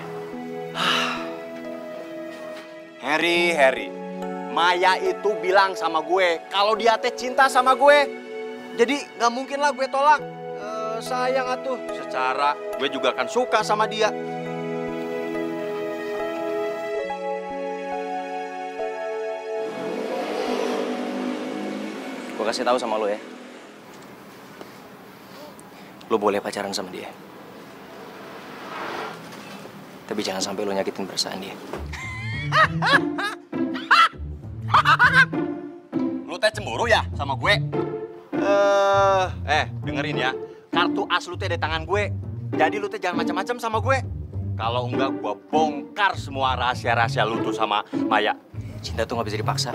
Harry, Harry. Maya itu bilang sama gue kalau dia teh cinta sama gue. Jadi nggak mungkin lah gue tolak. Eh, sayang atuh. Secara gue juga akan suka sama dia. Gue kasih tahu sama lo ya. Lo boleh pacaran sama dia. Tapi jangan sampai lo nyakitin perasaan dia. Lu teh cemburu ya sama gue? Eh, eh dengerin ya. Kartu as lu teh di tangan gue. Jadi lu teh jangan macam-macam sama gue. Kalau enggak gue bongkar semua rahasia-rahasia lu tuh sama Maya. Cinta tuh nggak bisa dipaksa.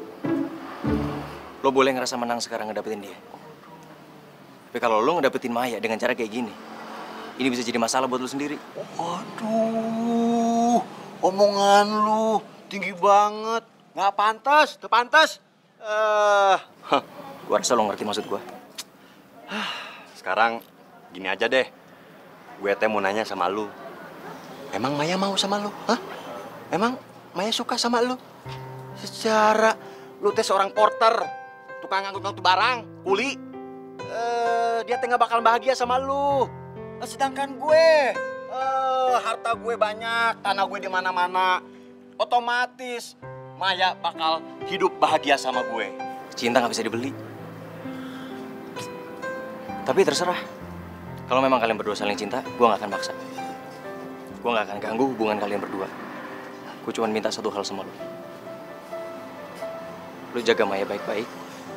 Lo boleh ngerasa menang sekarang ngedapetin dia. Tapi kalau lo ngedapetin Maya dengan cara kayak gini, ini bisa jadi masalah buat lo sendiri. Aduh, omongan lu tinggi banget. Nggak pantas, tuh pantas. Eh, uh, Gua rasa lo ngerti maksud gua. Sekarang gini aja deh. Gue teh mau nanya sama lu. Emang Maya mau sama lu? Hah? Emang Maya suka sama lu? Secara lu teh seorang porter, tukang ngangkut-ngangkut barang, kuli. Eh, dia teh nggak bakal bahagia sama lu. Sedangkan gue, eh, harta gue banyak, tanah gue di mana-mana. Otomatis Maya bakal hidup bahagia sama gue. Cinta nggak bisa dibeli. Tapi terserah. Kalau memang kalian berdua saling cinta, gue nggak akan maksa. Gue nggak akan ganggu hubungan kalian berdua. Gue cuma minta satu hal sama lo. Lo jaga Maya baik-baik.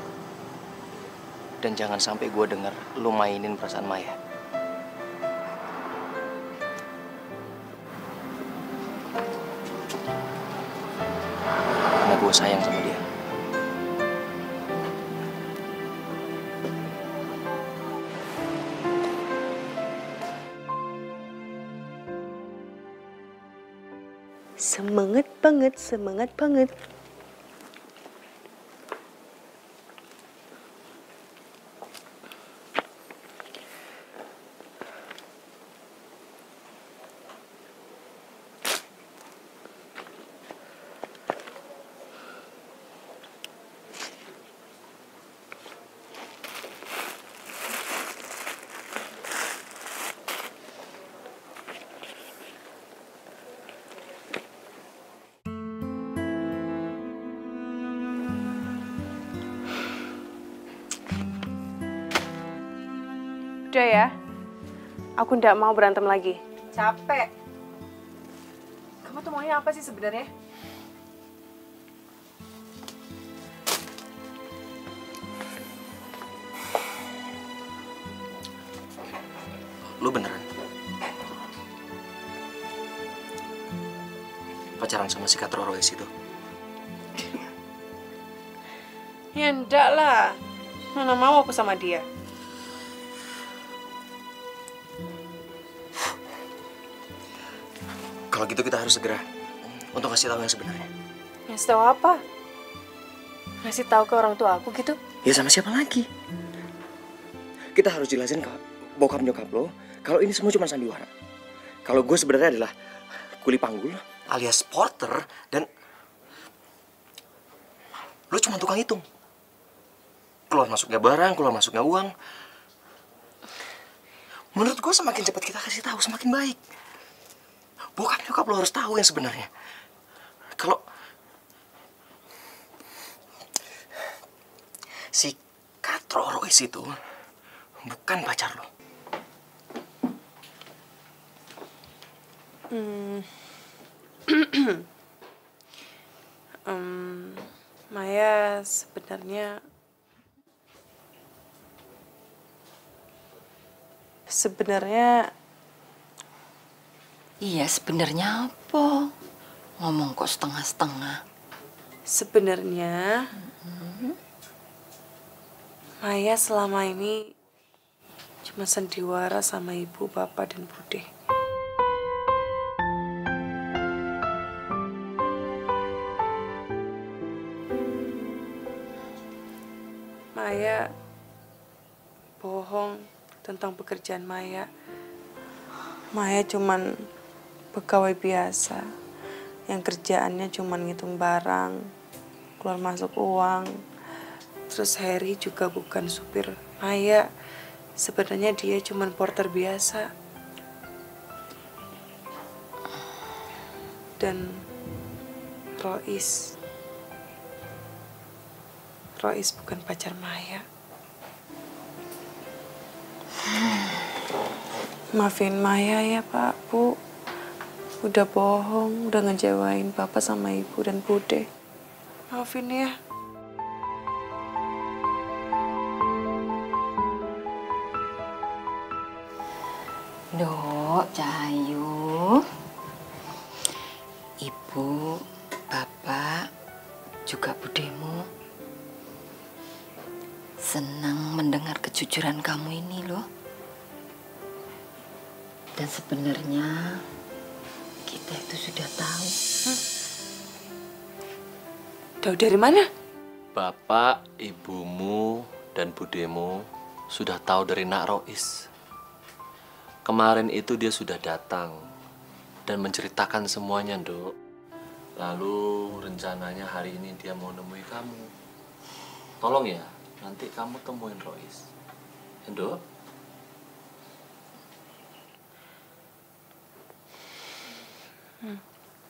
Dan jangan sampai gue denger lo mainin perasaan Maya. Karena gue sayang sama dia. Semangat banget, semangat banget. Udah ya, aku nggak mau berantem lagi. Capek. Kamu tuh maunya apa sih sebenarnya? Lu beneran pacaran sama si Katro Royce itu? Ya enggak lah, mana mau aku sama dia. Kalau gitu kita harus segera untuk kasih tahu yang sebenarnya. Ngasih tahu apa? Ngasih tahu ke orang tua aku gitu? Ya sama siapa lagi? Kita harus jelasin ke bokap nyokap lo kalau ini semua cuma sandiwara. Kalau gue sebenarnya adalah kuli panggul alias porter dan lo cuma tukang hitung. Keluar masuknya barang, keluar masuknya uang. Menurut gue semakin cepat kita kasih tahu semakin baik. Bokap nyokap lo harus tahu yang sebenarnya. Kalau si Katro Royce itu bukan pacar lo. Hmm. um, Maya sebenarnya sebenarnya Iya, sebenarnya apa? Ngomong kok setengah-setengah. Sebenarnya Maya selama ini cuma sandiwara sama ibu, bapak, dan Bude. Maya bohong tentang pekerjaan Maya. Maya cuman pegawai biasa yang kerjaannya cuman ngitung barang, keluar masuk uang. Terus Harry juga bukan supir Maya. Sebenarnya dia cuman porter biasa. Dan Rois Rois bukan pacar Maya. Maafin Maya ya Pak, Bu. Udah bohong, udah ngecewain Bapak sama Ibu dan Bude. Maafin ya. Dok, Cahayu. Ibu, Bapak, juga Budemu senang mendengar kejujuran kamu ini loh. Dan sebenarnya kita itu sudah tahu. Hmm. Tahu dari mana? Bapak, ibumu, dan budemu sudah tahu dari Nak Rois. Kemarin itu dia sudah datang dan menceritakan semuanya, Dok. Lalu rencananya hari ini dia mau nemui kamu. Tolong ya, nanti kamu temuin Rois. Ya, Dok? Hmm.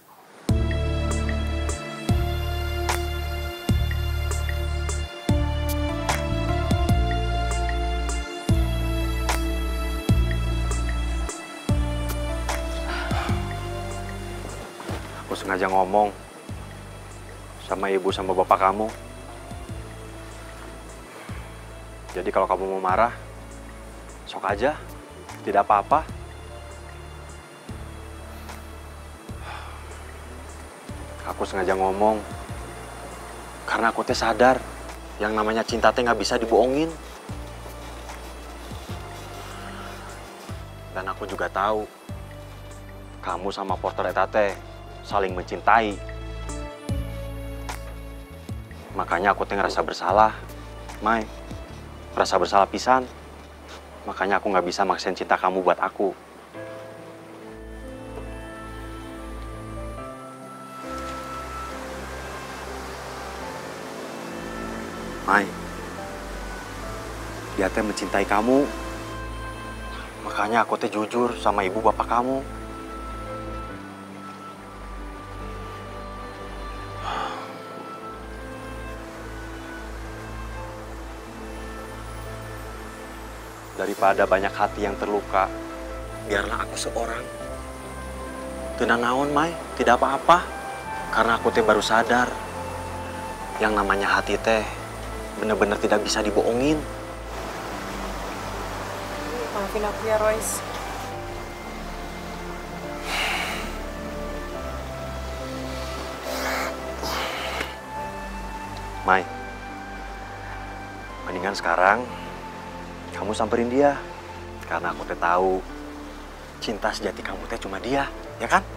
Aku sengaja ngomong sama ibu sama bapak kamu. Jadi kalau kamu mau marah, sok aja, tidak apa-apa. Aku sengaja ngomong karena aku teh sadar yang namanya cinta teh nggak bisa dibohongin. Dan aku juga tahu kamu sama porter eta teh saling mencintai. Makanya aku teh ngerasa bersalah, Mai. Ngerasa bersalah pisan. Makanya aku nggak bisa maksain cinta kamu buat aku. Mai, dia teh mencintai kamu. Makanya aku teh jujur sama ibu bapak kamu. Daripada banyak hati yang terluka, biarlah aku seorang. Tenang naon, Mai, tidak apa-apa. Karena aku teh baru sadar, yang namanya hati teh bener-bener tidak bisa dibohongin. Maafin aku ya, Rois. Mai, mendingan sekarang kamu samperin dia. Karena aku teh tahu cinta sejati kamu teh cuma dia, ya kan?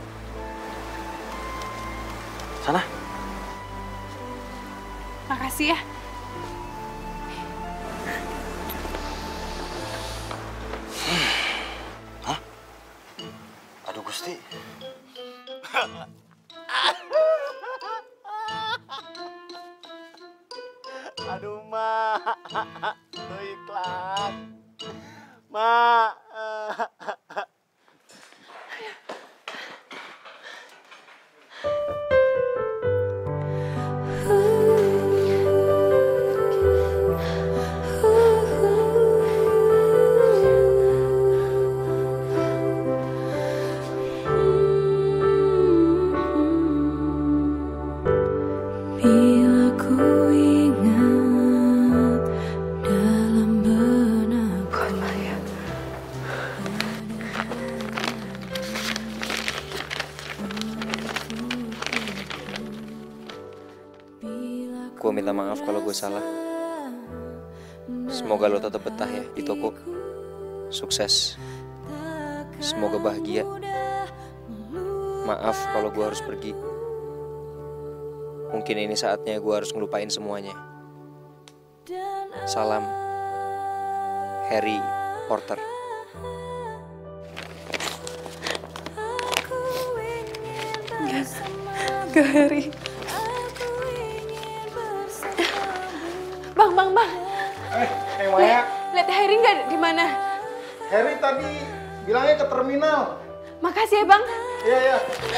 Sana. Makasih ya. Hah? Aduh Gusti. Aduh, Ma. Tuh ikhlas. Ma. Bila ku ingat dalam benakku Gue minta maaf kalau gue salah. Semoga lo tetap betah ya di toko. Sukses. Semoga bahagia. Maaf kalau gue harus pergi. Mungkin ini saatnya gue harus ngelupain semuanya. Salam, Harry Porter. Enggak, enggak Harry. Bang, bang, bang. Eh, hey Maya. Lihat Harry nggak di mana? Harry tadi bilangnya ke terminal. Makasih ya bang. Iya, iya.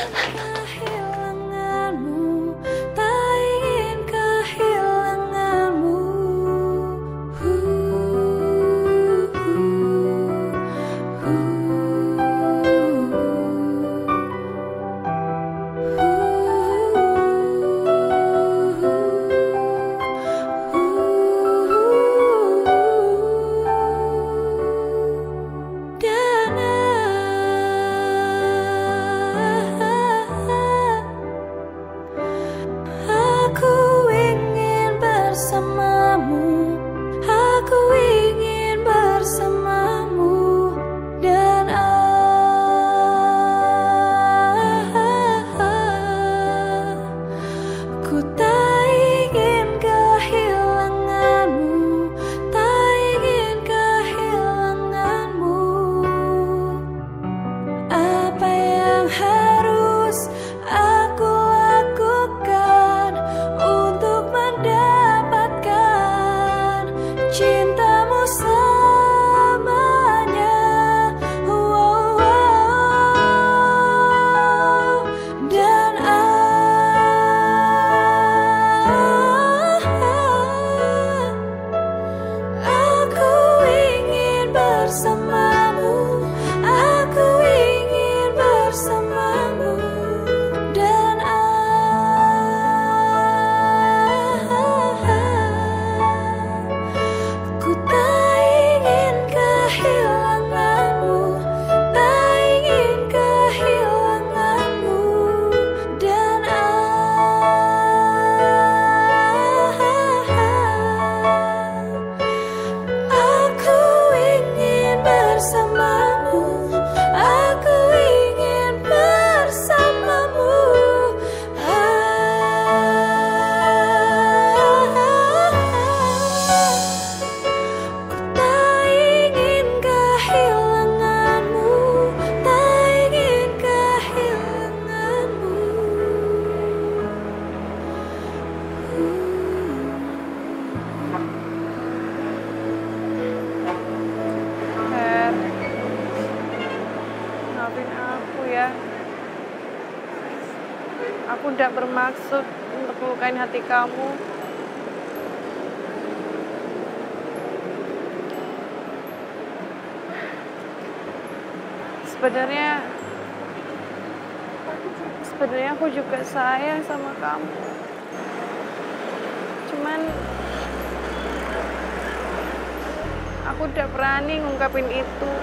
Aku tidak bermaksud untuk melukain hati kamu. Sebenarnya, sebenarnya aku juga sayang sama kamu. Cuman, aku tidak berani ngungkapin itu.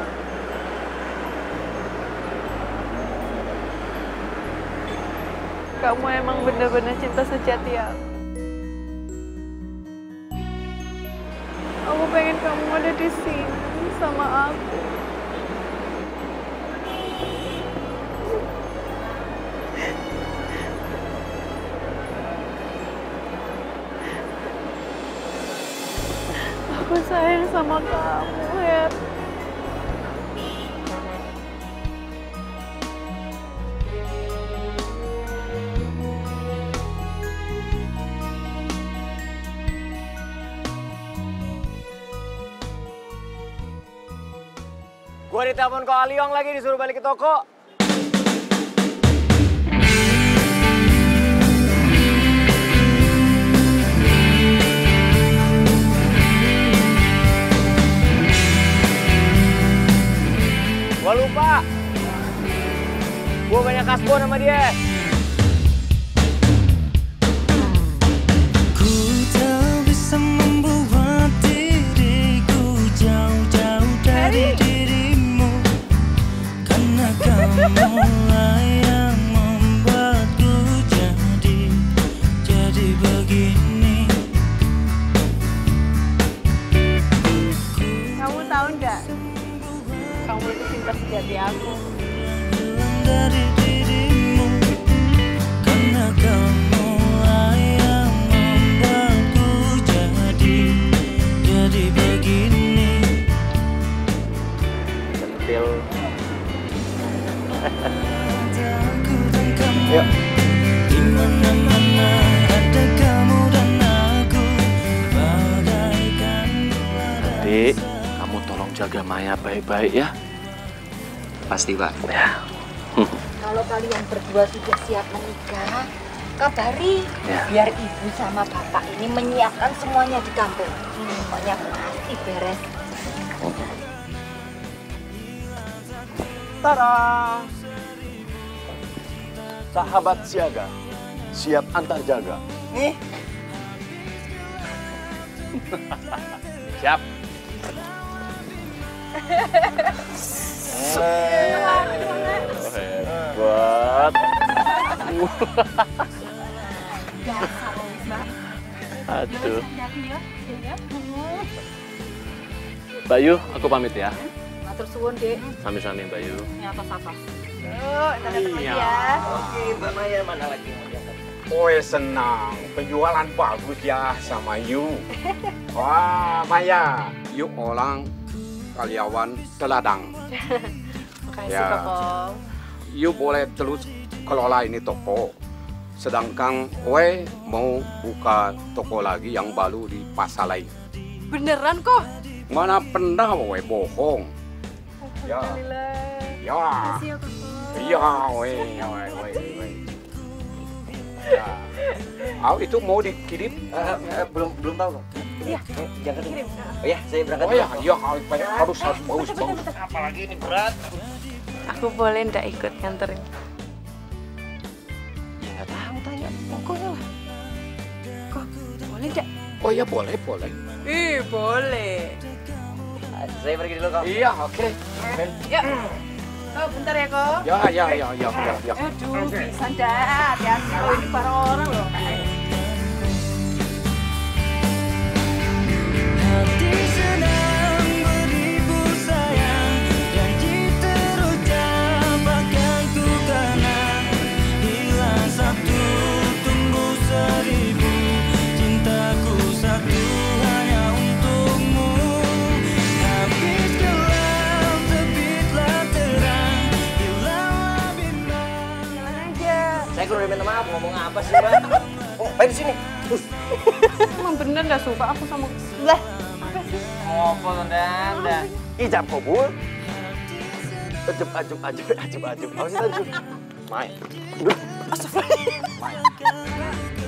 Kamu emang bener-bener cinta sejati aku. Aku pengen kamu ada di sini sama aku. Aku sayang sama kamu, Her. Gua ditelepon Ko Aliong lagi disuruh balik ke toko. Gua lupa. Gua banyak kasbon sama dia. Ku tak bisa membuat diriku jauh-jauh dari dirimu, karena kamulah yang membuatku jadi, jadi begini. jaga Maya baik-baik ya. Pasti, Pak. Ya. Kalau kalian berdua sudah siap menikah, kabari. Ya. Biar ibu sama bapak ini menyiapkan semuanya di kampung. Pokoknya pasti beres. Tara! Sahabat siaga, siap antar jaga. Nih. Siap. Hebat. Aduh. Mbak Yu, aku pamit ya. Matur suwun, Dek. Sami-sami Mbak Yu. Nyatos-atos. Yuk, kita ketemu lagi ya. Oke, Mbak Maya mana lagi? Oi senang, penjualan bagus ya sama you. Wah Maya, you orang karyawan teladang. Makasih, Ya. Kokong. You boleh terus kelola ini toko. Sedangkan Oe mau buka toko lagi yang baru di pasar lain. Beneran kok? Mana pernah Oe bohong? Ya. Alhamdulillah. Ya. Makasih ya, Kokong. Iya, Oe, Oe, Oe, Oe. Ya. Ah, itu mau dikirim? Uh, uh, belum belum tahu, Kak. Iya. Jangan Kirim. Oh ya, saya berangkat. Oh ya, dulu, Kak. iya, harus harus bagus bagus. Apalagi ini berat. Aku boleh ndak ikut nganterin? Ya nggak tahu, tanya. Pokoknya lah. Kok boleh ndak? Oh ya boleh, boleh. Ih, boleh. Saya pergi dulu, Kak. Iya, oke. Oke. Yuk. Oh, bentar ya, Kok. Ya, ya, ya, ya, ya, ya. Aduh, bisa ndak? Hati-hati. Oh, ini para orang loh. Hati sedang beribu sayang, janji terucap akan ku kenang. Hilang satu, tumbuh seribu, cintaku satu hanya untukmu. Habis gelap, terbitlah terang, hilanglah bimbang. Jalan aja. Saya kurang minta maaf, ngomong apa sih, Mbak? Oh, main di sini. Emang bener nggak suka aku sama lah. Apa sih? Ngopo, Tanda? Ijab kabul. Ajub, ajub, ajub, ajub, ajub. Apa sih, ajub? Mai. Duh. Astagfirullah. Mai.